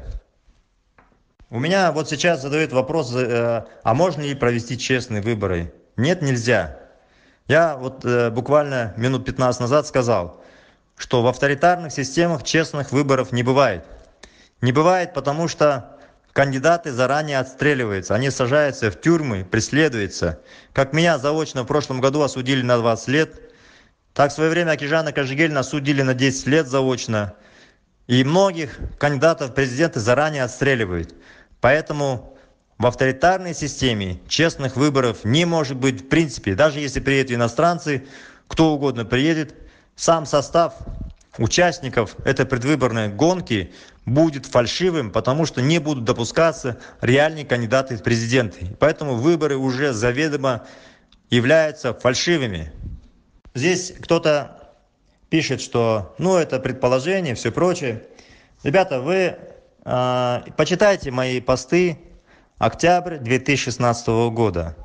У меня вот сейчас задают вопрос, а можно ли провести честные выборы? Нет, нельзя. Я вот буквально минут 15 назад сказал, что в авторитарных системах честных выборов не бывает. Не бывает, потому что кандидаты заранее отстреливаются, они сажаются в тюрьмы, преследуются. Как меня заочно в прошлом году осудили на 20 лет, так в свое время Акижана Кожегельна осудили на 10 лет заочно. И многих кандидатов в президенты заранее отстреливают. Поэтому в авторитарной системе честных выборов не может быть в принципе. Даже если приедут иностранцы, кто угодно приедет, сам состав участников этой предвыборной гонки будет фальшивым, потому что не будут допускаться реальные кандидаты в президенты. Поэтому выборы уже заведомо являются фальшивыми. Здесь кто-то пишет, что это предположение, все прочее. Ребята, вы почитайте мои посты октябрь 2016 года.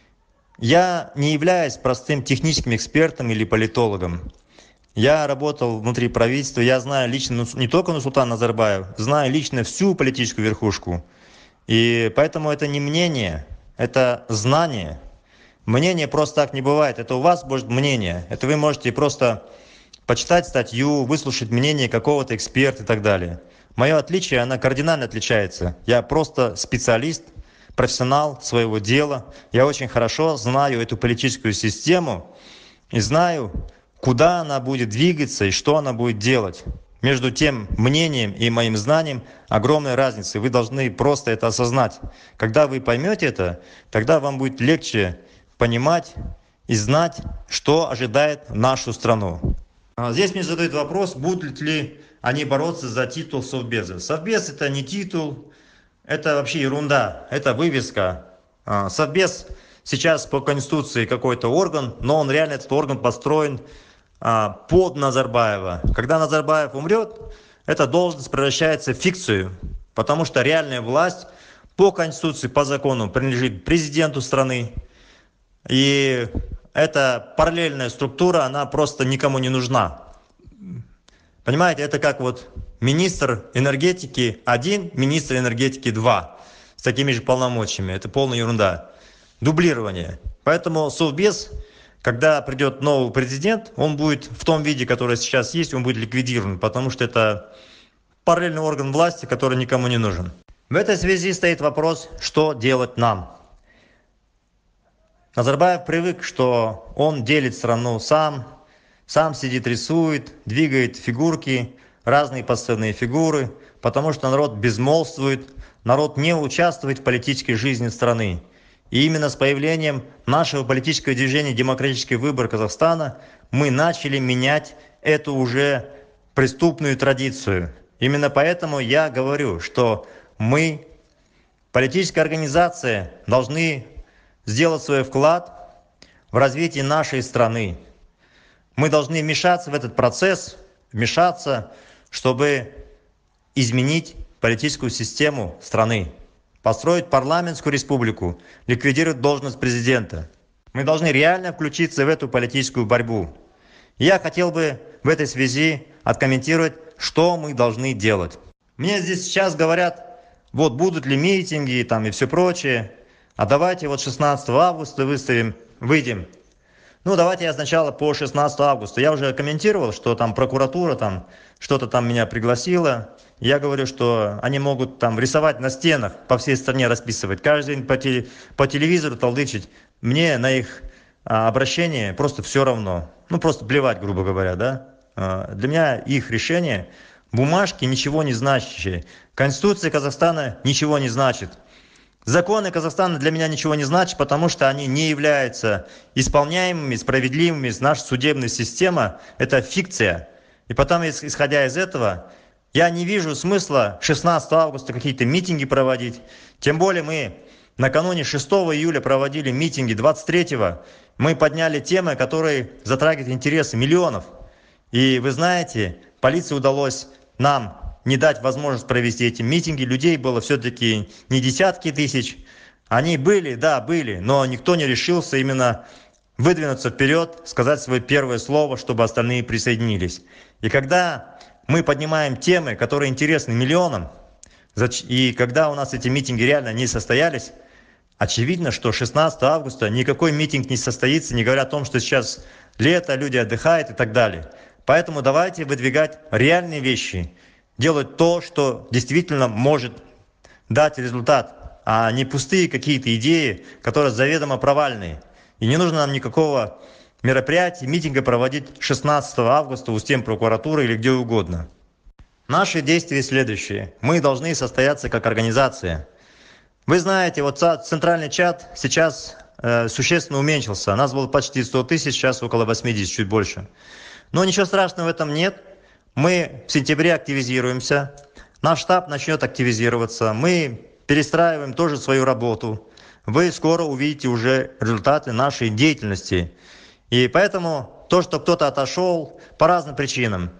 Я не являюсь простым техническим экспертом или политологом. Я работал внутри правительства, я знаю лично не только Нурсултана Назарбаева, знаю лично всю политическую верхушку. И поэтому это не мнение, это знание. Мнение просто так не бывает, это у вас будет мнение. Это вы можете просто почитать статью, выслушать мнение какого-то эксперта и так далее. Мое отличие, оно кардинально отличается. Я просто специалист, профессионал своего дела. Я очень хорошо знаю эту политическую систему и знаю, куда она будет двигаться и что она будет делать. Между тем мнением и моим знанием огромная разница. Вы должны просто это осознать. Когда вы поймете это, тогда вам будет легче понимать и знать, что ожидает нашу страну. Здесь мне задают вопрос, будут ли они бороться за титул Совбеза. Совбез — это не титул, это вообще ерунда, это вывеска. Совбез сейчас по Конституции какой-то орган, но он реально, этот орган построен под Назарбаева. Когда Назарбаев умрет, эта должность превращается в фикцию, потому что реальная власть по Конституции, по закону принадлежит президенту страны. И эта параллельная структура, она просто никому не нужна. Понимаете, это как вот министр энергетики 1, министр энергетики 2 с такими же полномочиями. Это полная ерунда. Дублирование. Поэтому Совбез, когда придет новый президент, он будет в том виде, который сейчас есть, он будет ликвидирован, потому что это параллельный орган власти, который никому не нужен. В этой связи стоит вопрос, что делать нам. Назарбаев привык, что он делит страну сам сидит, рисует, двигает фигурки, разные подставные фигуры, потому что народ безмолвствует, народ не участвует в политической жизни страны. И именно с появлением нашего политического движения «Демократический выбор Казахстана» мы начали менять эту уже преступную традицию. Именно поэтому я говорю, что мы, политическая организация, должны сделать свой вклад в развитие нашей страны. Мы должны вмешаться в этот процесс, чтобы изменить политическую систему страны, построить парламентскую республику, ликвидировать должность президента. Мы должны реально включиться в эту политическую борьбу. Я хотел бы в этой связи откомментировать, что мы должны делать. Мне здесь сейчас говорят, вот будут ли митинги там и все прочее, а давайте вот 16 августа выйдем. Ну, давайте я сначала по 16 августа. Я уже комментировал, что там прокуратура там что-то там меня пригласила. Я говорю, что они могут там рисовать на стенах, по всей стране расписывать, каждый день по телевизору толдычить. Мне на их обращение просто все равно. Ну, просто плевать, грубо говоря, да. Для меня их решение, бумажки ничего не значащие. Конституция Казахстана ничего не значит. Законы Казахстана для меня ничего не значат, потому что они не являются исполняемыми, справедливыми. Наша судебная система – это фикция. И потом, исходя из этого, я не вижу смысла 16 августа какие-то митинги проводить. Тем более мы накануне 6 июля проводили митинги, 23-го мы подняли темы, которые затрагивают интересы миллионов. И вы знаете, полиции удалось нам не дать возможность провести эти митинги. Людей было все-таки не десятки тысяч. Они были, да, были, но никто не решился именно выдвинуться вперед, сказать свое первое слово, чтобы остальные присоединились. И когда мы поднимаем темы, которые интересны миллионам, и когда у нас эти митинги реально не состоялись, очевидно, что 16 августа никакой митинг не состоится, не говоря о том, что сейчас лето, люди отдыхают и так далее. Поэтому давайте выдвигать реальные вещи, делать то, что действительно может дать результат, а не пустые какие-то идеи, которые заведомо провальные. И не нужно нам никакого мероприятия, митинга проводить 16 августа у стен прокуратуры или где угодно. Наши действия следующие. Мы должны состояться как организация. Вы знаете, вот центральный чат сейчас существенно уменьшился. Нас было почти 100 тысяч, сейчас около 80, чуть больше. Но ничего страшного в этом нет. Мы в сентябре активизируемся. Наш штаб начнет активизироваться. Мы перестраиваем тоже свою работу. Вы скоро увидите уже результаты нашей деятельности. И поэтому то, что кто-то отошел по разным причинам,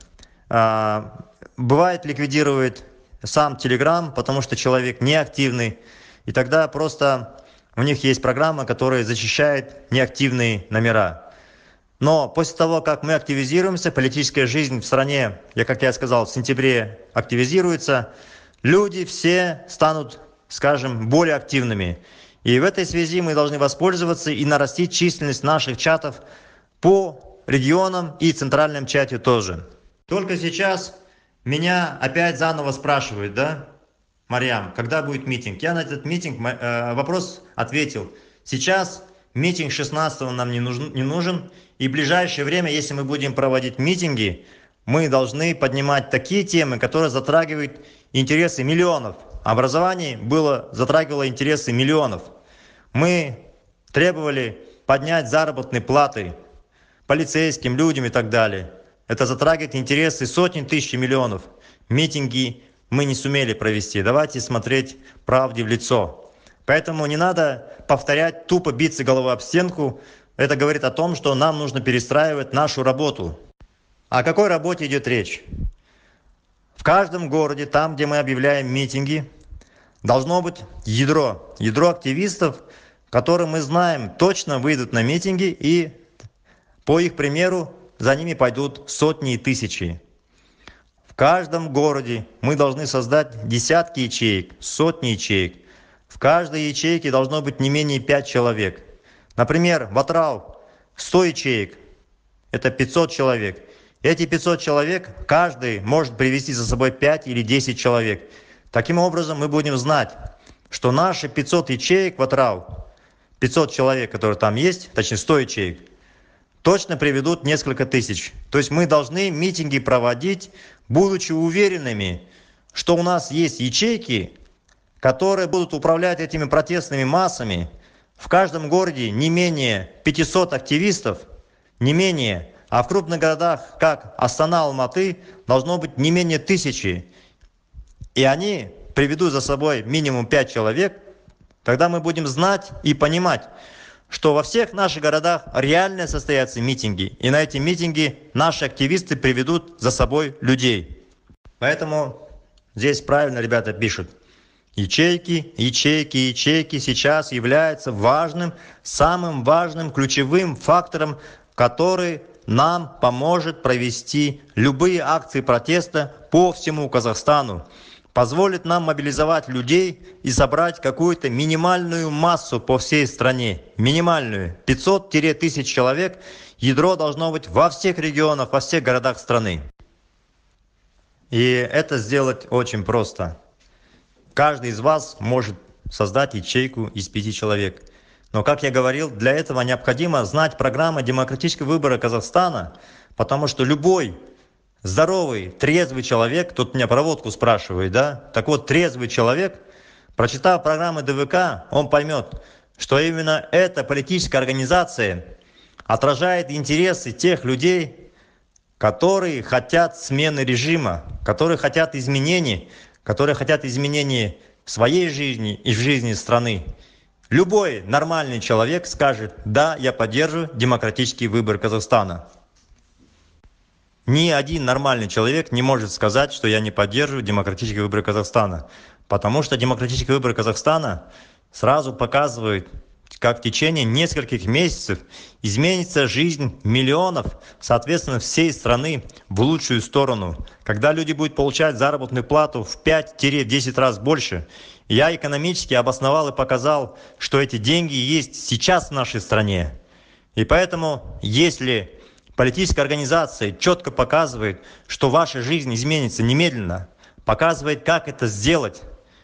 бывает ликвидирует сам Telegram, потому что человек неактивный. И тогда просто у них есть программа, которая защищает неактивные номера. Но после того, как мы активизируемся, политическая жизнь в стране, как я сказал, в сентябре активизируется, люди все станут, скажем, более активными. И в этой связи мы должны воспользоваться и нарастить численность наших чатов по регионам и центральном чате тоже. Только сейчас меня опять заново спрашивают, да, Марьям, когда будет митинг? Я на этот митинг вопрос ответил. Сейчас митинг 16-го нам не нужен. И в ближайшее время, если мы будем проводить митинги, мы должны поднимать такие темы, которые затрагивают интересы миллионов. Образование затрагивало интересы миллионов. Мы требовали поднять заработные платы полицейским, людям и так далее. Это затрагивает интересы сотен тысяч миллионов. Митинги мы не сумели провести. Давайте смотреть правде в лицо. Поэтому не надо повторять, тупо биться головой об стенку. Это говорит о том, что нам нужно перестраивать нашу работу. О какой работе идет речь? В каждом городе, там, где мы объявляем митинги, должно быть ядро. Ядро активистов, которые мы знаем, точно выйдут на митинги, и по их примеру за ними пойдут сотни и тысячи. В каждом городе мы должны создать десятки ячеек, сотни ячеек. В каждой ячейке должно быть не менее 5 человек. Например, в Атырау 100 ячеек, это 500 человек. Эти 500 человек, каждый может привести за собой 5 или 10 человек. Таким образом, мы будем знать, что наши 500 ячеек в Атырау, 500 человек, которые там есть, точнее 100 ячеек, точно приведут несколько тысяч. То есть мы должны митинги проводить, будучи уверенными, что у нас есть ячейки, которые будут управлять этими протестными массами. В каждом городе не менее 500 активистов, не менее, а в крупных городах, как Астана, Алматы, должно быть не менее 1000. И они приведут за собой минимум 5 человек. Тогда мы будем знать и понимать, что во всех наших городах реально состоятся митинги. И на эти митинги наши активисты приведут за собой людей. Поэтому здесь правильно ребята пишут. Ячейки сейчас являются важным, самым важным, ключевым фактором, который нам поможет провести любые акции протеста по всему Казахстану, позволит нам мобилизовать людей и собрать какую-то минимальную массу по всей стране. Минимальную. 500-1000 человек. Ядро должно быть во всех регионах, во всех городах страны. И это сделать очень просто. Каждый из вас может создать ячейку из 5 человек. Но, как я говорил, для этого необходимо знать программу демократического выбора Казахстана, потому что любой здоровый, трезвый человек, тут меня проводку спрашивает, да? Так вот, трезвый человек, прочитав программу ДВК, он поймет, что именно эта политическая организация отражает интересы тех людей, которые хотят смены режима, которые хотят изменений в своей жизни и в жизни страны. Любой нормальный человек скажет: да, я поддерживаю демократический выбор Казахстана. Ни один нормальный человек не может сказать, что я не поддерживаю демократический выбор Казахстана. Потому что демократический выбор Казахстана сразу показывает, как в течение нескольких месяцев изменится жизнь миллионов, соответственно, всей страны в лучшую сторону. Когда люди будут получать заработную плату в 5-10 раз больше, я экономически обосновал и показал, что эти деньги есть сейчас в нашей стране. И поэтому, если политическая организация четко показывает, что ваша жизнь изменится немедленно, показывает, как это сделать,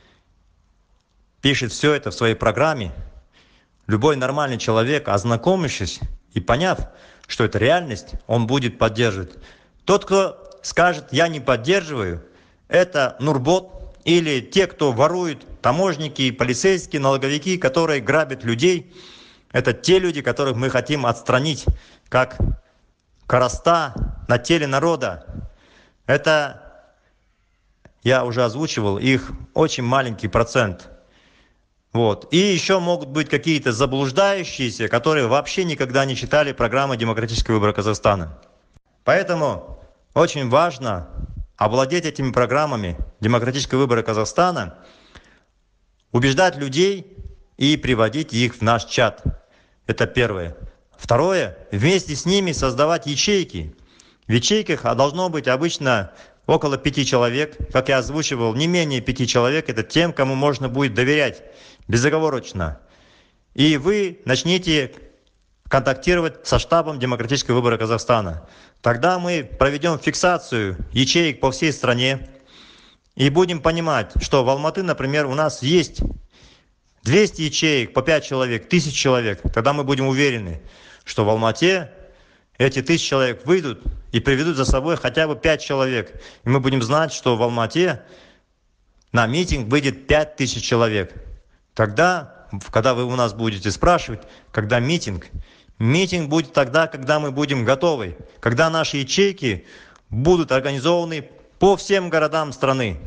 пишет все это в своей программе, любой нормальный человек, ознакомившись и поняв, что это реальность, он будет поддерживать. Тот, кто скажет: я не поддерживаю, это Нурбот или те, кто ворует, таможенники, полицейские, налоговики, которые грабят людей. Это те люди, которых мы хотим отстранить, как короста на теле народа. Это, я уже озвучивал, их очень маленький процент. Вот. И еще могут быть какие-то заблуждающиеся, которые вообще никогда не читали программу демократического выбора Казахстана. Поэтому очень важно овладеть этими программами демократического выбора Казахстана, убеждать людей и приводить их в наш чат. Это первое. Второе, вместе с ними создавать ячейки. В ячейках должно быть обычно около 5 человек. Как я озвучивал, не менее 5 человек. Это тем, кому можно будет доверять безоговорочно. И вы начните контактировать со штабом демократического выбора Казахстана. Тогда мы проведем фиксацию ячеек по всей стране и будем понимать, что в Алматы, например, у нас есть 200 ячеек по 5 человек, 1000 человек. Тогда мы будем уверены, что в Алмате эти 1000 человек выйдут и приведут за собой хотя бы 5 человек. И мы будем знать, что в Алмате на митинг выйдет 5000 человек. Тогда, когда вы у нас будете спрашивать, когда митинг будет тогда, когда мы будем готовы, когда наши ячейки будут организованы по всем городам страны.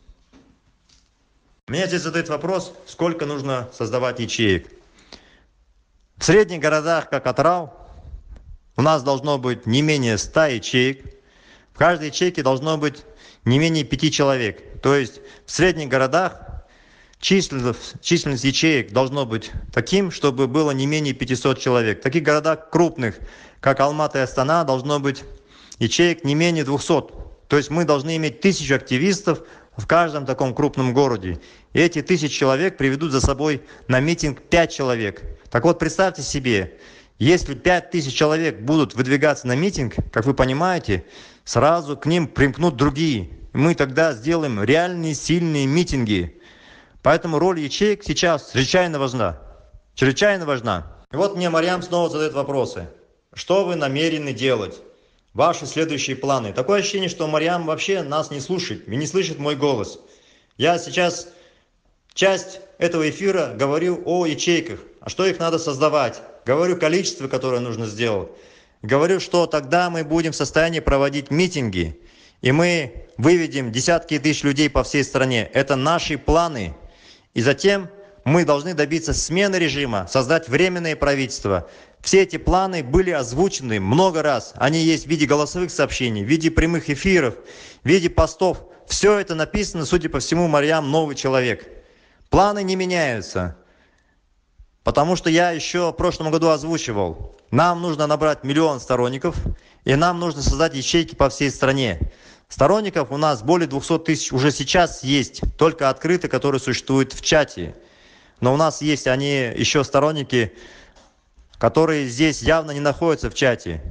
Меня здесь задают вопрос, сколько нужно создавать ячеек. В средних городах, как Атырау, у нас должно быть не менее 100 ячеек. В каждой ячейке должно быть не менее 5 человек. То есть в средних городах численность ячеек должно быть таким, чтобы было не менее 500 человек. В таких городах крупных, как Алматы и Астана, должно быть ячеек не менее 200. То есть мы должны иметь 1000 активистов в каждом таком крупном городе. И эти 1000 человек приведут за собой на митинг 5 человек. Так вот, представьте себе, если 5000 человек будут выдвигаться на митинг, как вы понимаете, сразу к ним примкнут другие. Мы тогда сделаем реальные сильные митинги. Поэтому роль ячеек сейчас чрезвычайно важна. Чрезвычайно важна. И вот мне Марьям снова задает вопросы. Что вы намерены делать? Ваши следующие планы. Такое ощущение, что Марьям вообще нас не слушает, не слышит мой голос. Я сейчас часть этого эфира говорю о ячейках, а что их надо создавать. Говорю количество, которое нужно сделать. Говорю, что тогда мы будем в состоянии проводить митинги, и мы выведем десятки тысяч людей по всей стране. Это наши планы. И затем мы должны добиться смены режима, создать временное правительство. Все эти планы были озвучены много раз. Они есть в виде голосовых сообщений, в виде прямых эфиров, в виде постов. Все это написано, судя по всему, Марьям новый человек. Планы не меняются. Потому что я еще в прошлом году озвучивал, нам нужно набрать 1 миллион сторонников, и нам нужно создать ячейки по всей стране. Сторонников у нас более 200 тысяч уже сейчас есть, только открыто, которые существуют в чате. Но у нас есть они еще сторонники, которые здесь явно не находятся в чате.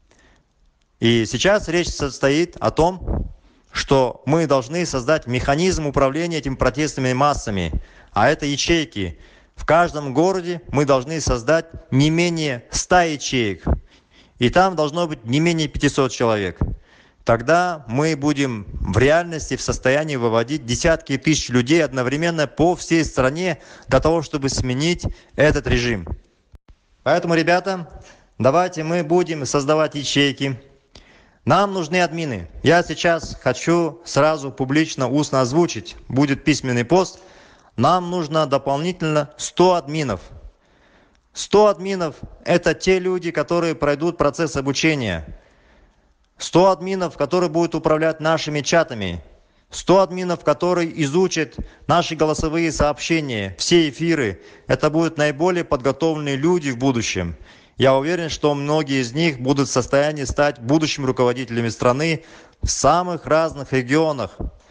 И сейчас речь состоит о том, что мы должны создать механизм управления этими протестными массами, а это ячейки. В каждом городе мы должны создать не менее 100 ячеек, и там должно быть не менее 500 человек. Тогда мы будем в реальности в состоянии выводить десятки тысяч людей одновременно по всей стране для того, чтобы сменить этот режим. Поэтому, ребята, давайте мы будем создавать ячейки. Нам нужны админы. Я сейчас хочу сразу публично, устно озвучить. Будет письменный пост. Нам нужно дополнительно 100 админов. 100 админов – это те люди, которые пройдут процесс обучения. 100 админов, которые будут управлять нашими чатами. 100 админов, которые изучат наши голосовые сообщения, все эфиры. Это будут наиболее подготовленные люди в будущем. Я уверен, что многие из них будут в состоянии стать будущими руководителями страны в самых разных регионах,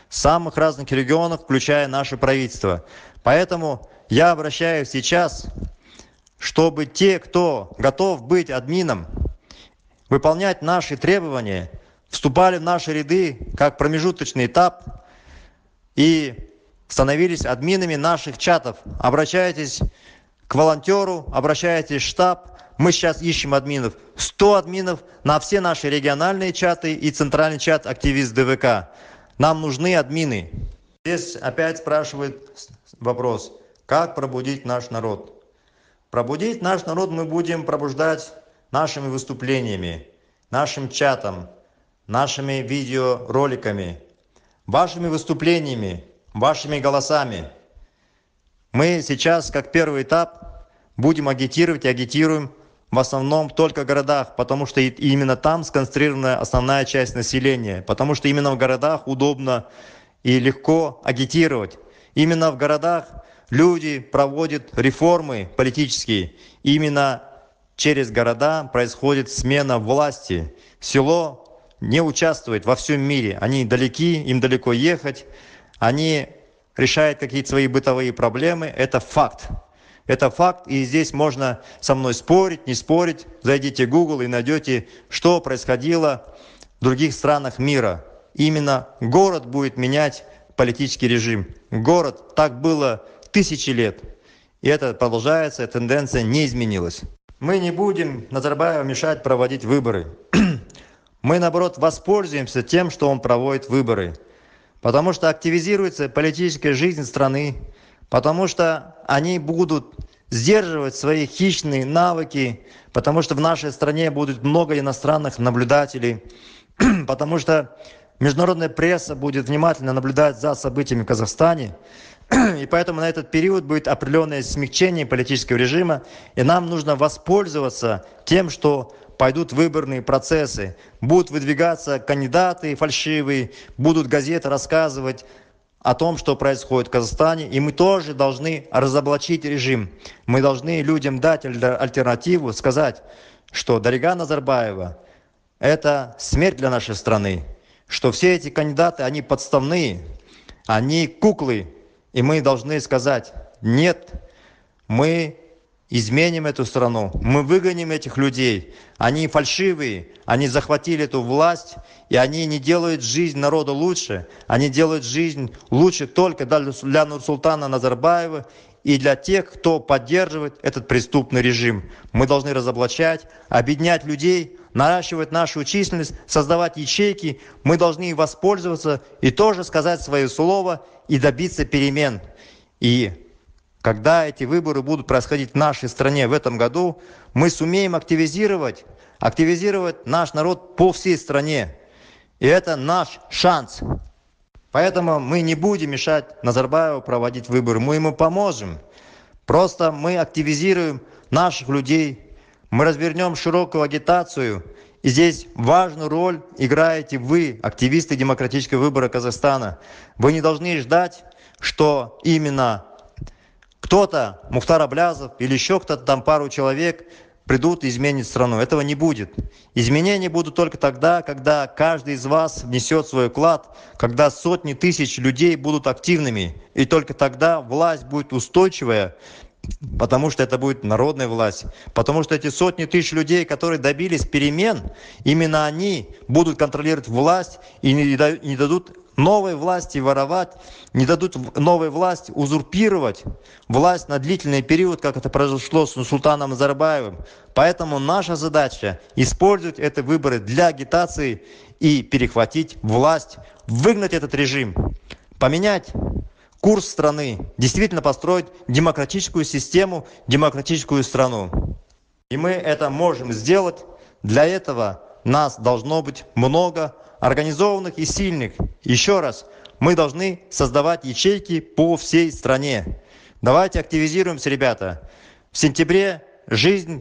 включая наше правительство. Поэтому я обращаюсь сейчас, чтобы те, кто готов быть админом, выполнять наши требования, вступали в наши ряды как промежуточный этап и становились админами наших чатов. Обращайтесь к волонтеру, обращайтесь в штаб. Мы сейчас ищем админов. 100 админов на все наши региональные чаты и центральный чат «Активист ДВК». Нам нужны админы. Здесь опять спрашивает вопрос, как пробудить наш народ? Пробудить наш народ мы будем пробуждать нашими выступлениями, нашим чатом, нашими видеороликами, вашими выступлениями, вашими голосами. Мы сейчас, как первый этап, будем агитировать и агитируем в основном только в городах, потому что именно там сконцентрирована основная часть населения, потому что именно в городах удобно и легко агитировать. Именно в городах люди проводят реформы политические. Именно через города происходит смена власти. Село не участвует во всем мире. Они далеки, им далеко ехать. Они решают какие-то свои бытовые проблемы. Это факт. Это факт, и здесь можно со мной спорить, не спорить. Зайдите в Google и найдете, что происходило в других странах мира. Именно город будет менять политический режим. Город, так было тысячи лет. И это продолжается, тенденция не изменилась. Мы не будем Назарбаеву мешать проводить выборы. Мы, наоборот, воспользуемся тем, что он проводит выборы. Потому что активизируется политическая жизнь страны, потому что они будут сдерживать свои хищные навыки, потому что в нашей стране будет много иностранных наблюдателей, потому что международная пресса будет внимательно наблюдать за событиями в Казахстане, и поэтому на этот период будет определенное смягчение политического режима, и нам нужно воспользоваться тем, что пойдут выборные процессы, будут выдвигаться кандидаты фальшивые, будут газеты рассказывать о том, что происходит в Казахстане, и мы тоже должны разоблачить режим. Мы должны людям дать альтернативу, сказать, что Дарига Назарбаева – это смерть для нашей страны, что все эти кандидаты, они подставные, они куклы, и мы должны сказать, нет, мы изменим эту страну, мы выгоним этих людей, они фальшивые, они захватили эту власть, и они не делают жизнь народа лучше, они делают жизнь лучше только для Нурсултана Назарбаева и для тех, кто поддерживает этот преступный режим. Мы должны разоблачать, объединять людей, наращивать нашу численность, создавать ячейки, мы должны воспользоваться и тоже сказать свое слово и добиться перемен. И когда эти выборы будут происходить в нашей стране в этом году, мы сумеем активизировать наш народ по всей стране. И это наш шанс. Поэтому мы не будем мешать Назарбаеву проводить выборы, мы ему поможем. Просто мы активизируем наших людей, мы развернем широкую агитацию. И здесь важную роль играете вы, активисты демократического выбора Казахстана. Вы не должны ждать, что именно кто-то, Мухтар Аблязов или еще кто-то там, пару человек, придут и изменят страну. Этого не будет. Изменения будут только тогда, когда каждый из вас внесет свой вклад, когда сотни тысяч людей будут активными. И только тогда власть будет устойчивая, потому что это будет народная власть. Потому что эти сотни тысяч людей, которые добились перемен, именно они будут контролировать власть и не дадут новой власти воровать, не дадут новой власти узурпировать власть на длительный период, как это произошло с Нурсултаном Назарбаевым. Поэтому наша задача использовать эти выборы для агитации и перехватить власть, выгнать этот режим, поменять курс страны, действительно построить демократическую систему, демократическую страну. И мы это можем сделать. Для этого нас должно быть много организованных и сильных. Еще раз, мы должны создавать ячейки по всей стране. Давайте активизируемся, ребята. В сентябре жизнь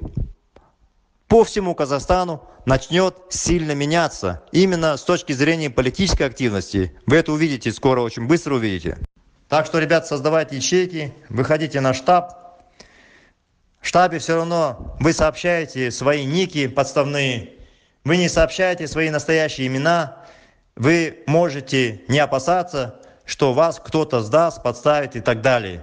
по всему Казахстану начнет сильно меняться. Именно с точки зрения политической активности. Вы это увидите скоро, очень быстро увидите. Так что, ребят, создавайте ячейки, выходите на штаб. В штабе все равно вы сообщаете свои ники подставные. Вы не сообщаете свои настоящие имена, вы можете не опасаться, что вас кто-то сдаст, подставит и так далее.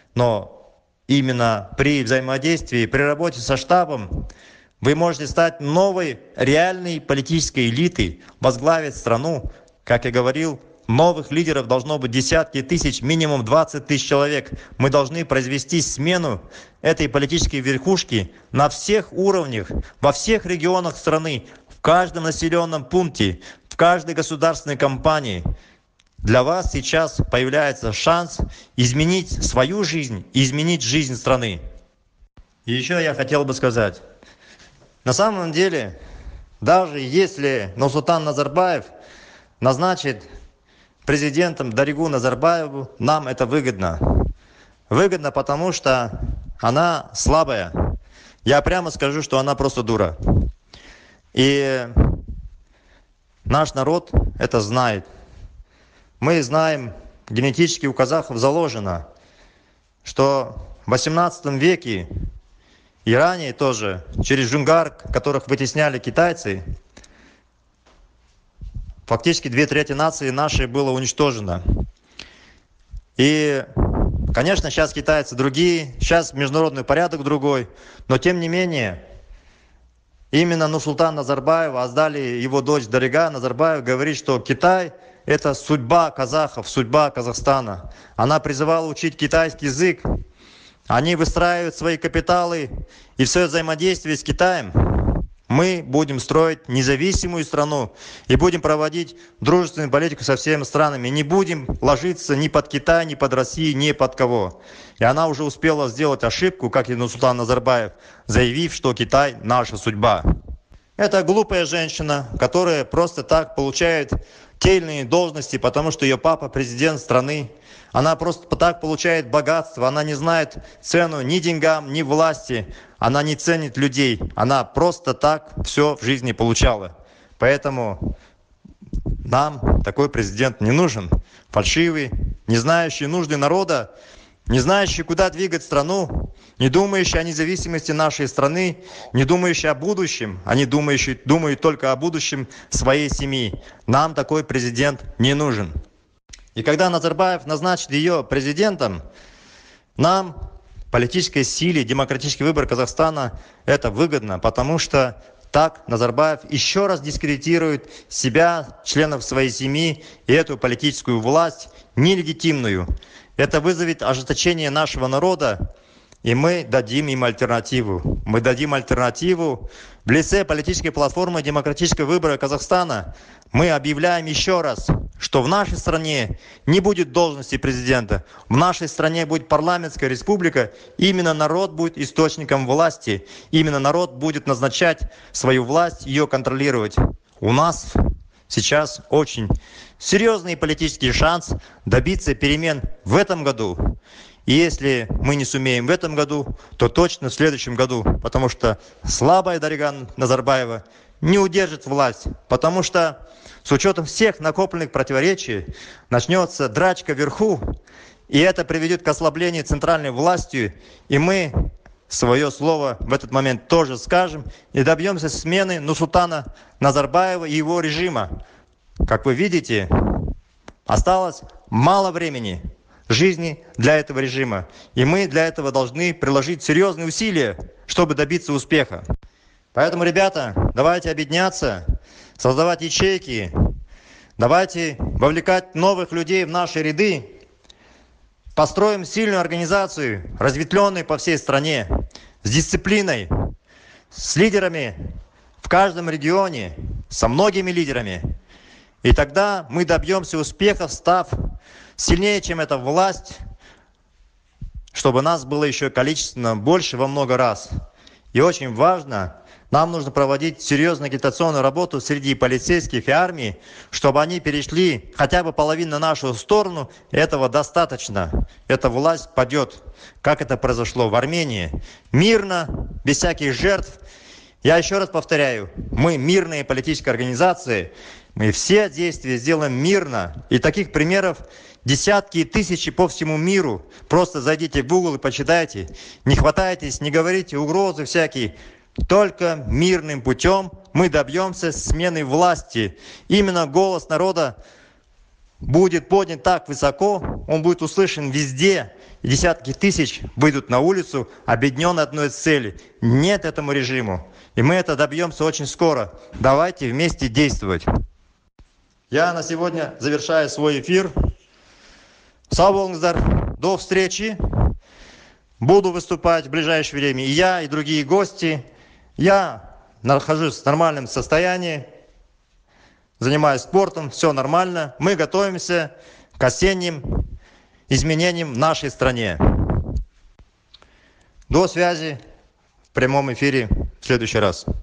Но именно при взаимодействии, при работе со штабом, вы можете стать новой реальной политической элитой, возглавить страну. Как я говорил, новых лидеров должно быть десятки тысяч, минимум 20 тысяч человек. Мы должны произвести смену этой политической верхушки на всех уровнях, во всех регионах страны, в каждом населенном пункте, в каждой государственной компании. Для вас сейчас появляется шанс изменить свою жизнь, изменить жизнь страны. И еще я хотел бы сказать, на самом деле, даже если Нурсултан Назарбаев назначит президентом Даригу Назарбаеву, нам это выгодно. Выгодно, потому что она слабая. Я прямо скажу, что она просто дура. И наш народ это знает. Мы знаем, генетически у казахов заложено, что в 18 веке и ранее тоже, через Джунгар, которых вытесняли китайцы, фактически 2/3 нации нашей было уничтожено. И, конечно, сейчас китайцы другие, сейчас международный порядок другой, но тем не менее, именно Нурсултан Назарбаев, а сдали его дочь Дарига Назарбаев, говорит, что Китай – это судьба казахов, судьба Казахстана. Она призывала учить китайский язык. Они выстраивают свои капиталы и все взаимодействие с Китаем. Мы будем строить независимую страну и будем проводить дружественную политику со всеми странами. Не будем ложиться ни под Китай, ни под Россию, ни под кого. И она уже успела сделать ошибку, как и Нурсултан Назарбаев, заявив, что Китай – наша судьба. Это глупая женщина, которая просто так получает те или иные должности, потому что ее папа президент страны. Она просто так получает богатство, она не знает цену ни деньгам, ни власти, она не ценит людей, она просто так все в жизни получала. Поэтому нам такой президент не нужен, фальшивый, не знающий нужды народа, не знающий, куда двигать страну, не думающий о независимости нашей страны, не думающий о будущем, они думают только о будущем своей семьи. Нам такой президент не нужен. И когда Назарбаев назначит ее президентом, нам, политической силе, демократический выбор Казахстана, это выгодно, потому что так Назарбаев еще раз дискредитирует себя, членов своей семьи и эту политическую власть нелегитимную. Это вызовет ожесточение нашего народа, и мы дадим им альтернативу. Мы дадим альтернативу в лице политической платформы демократического выбора Казахстана. Мы объявляем еще раз, что в нашей стране не будет должности президента. В нашей стране будет парламентская республика. Именно народ будет источником власти. Именно народ будет назначать свою власть, ее контролировать. У нас сейчас очень серьезный политический шанс добиться перемен в этом году. И если мы не сумеем в этом году, то точно в следующем году. Потому что слабая Дарига Назарбаева не удержит власть. Потому что с учетом всех накопленных противоречий начнется драчка вверху. и это приведет к ослаблению центральной властью, и мы свое слово в этот момент тоже скажем и добьемся смены Нурсултана Назарбаева и его режима. Как вы видите, осталось мало времени жизни для этого режима, и мы для этого должны приложить серьезные усилия, чтобы добиться успеха. Поэтому, ребята, давайте объединяться, создавать ячейки, давайте вовлекать новых людей в наши ряды, построим сильную организацию, разветвленную по всей стране, с дисциплиной, с лидерами в каждом регионе, со многими лидерами. И тогда мы добьемся успехов, став сильнее, чем эта власть, чтобы нас было еще количественно больше во много раз. И очень важно, нам нужно проводить серьезную агитационную работу среди полицейских и армии, чтобы они перешли хотя бы половину на нашу сторону. Этого достаточно. Эта власть падет, как это произошло в Армении. Мирно, без всяких жертв. Я еще раз повторяю, мы мирные политические организации, мы все действия сделаем мирно. И таких примеров десятки и тысячи по всему миру. Просто зайдите в Google и почитайте. Не хватайтесь, не говорите угрозы всякие. Только мирным путем мы добьемся смены власти. Именно голос народа будет поднят так высоко, он будет услышан везде. И десятки тысяч выйдут на улицу, объединенные одной целью. Нет этому режиму. И мы это добьемся очень скоро. Давайте вместе действовать. Я на сегодня завершаю свой эфир. Сау болыңыздар. До встречи. Буду выступать в ближайшее время и я, и другие гости. Я нахожусь в нормальном состоянии, занимаюсь спортом, все нормально. Мы готовимся к осенним изменениям в нашей стране. До связи в прямом эфире в следующий раз.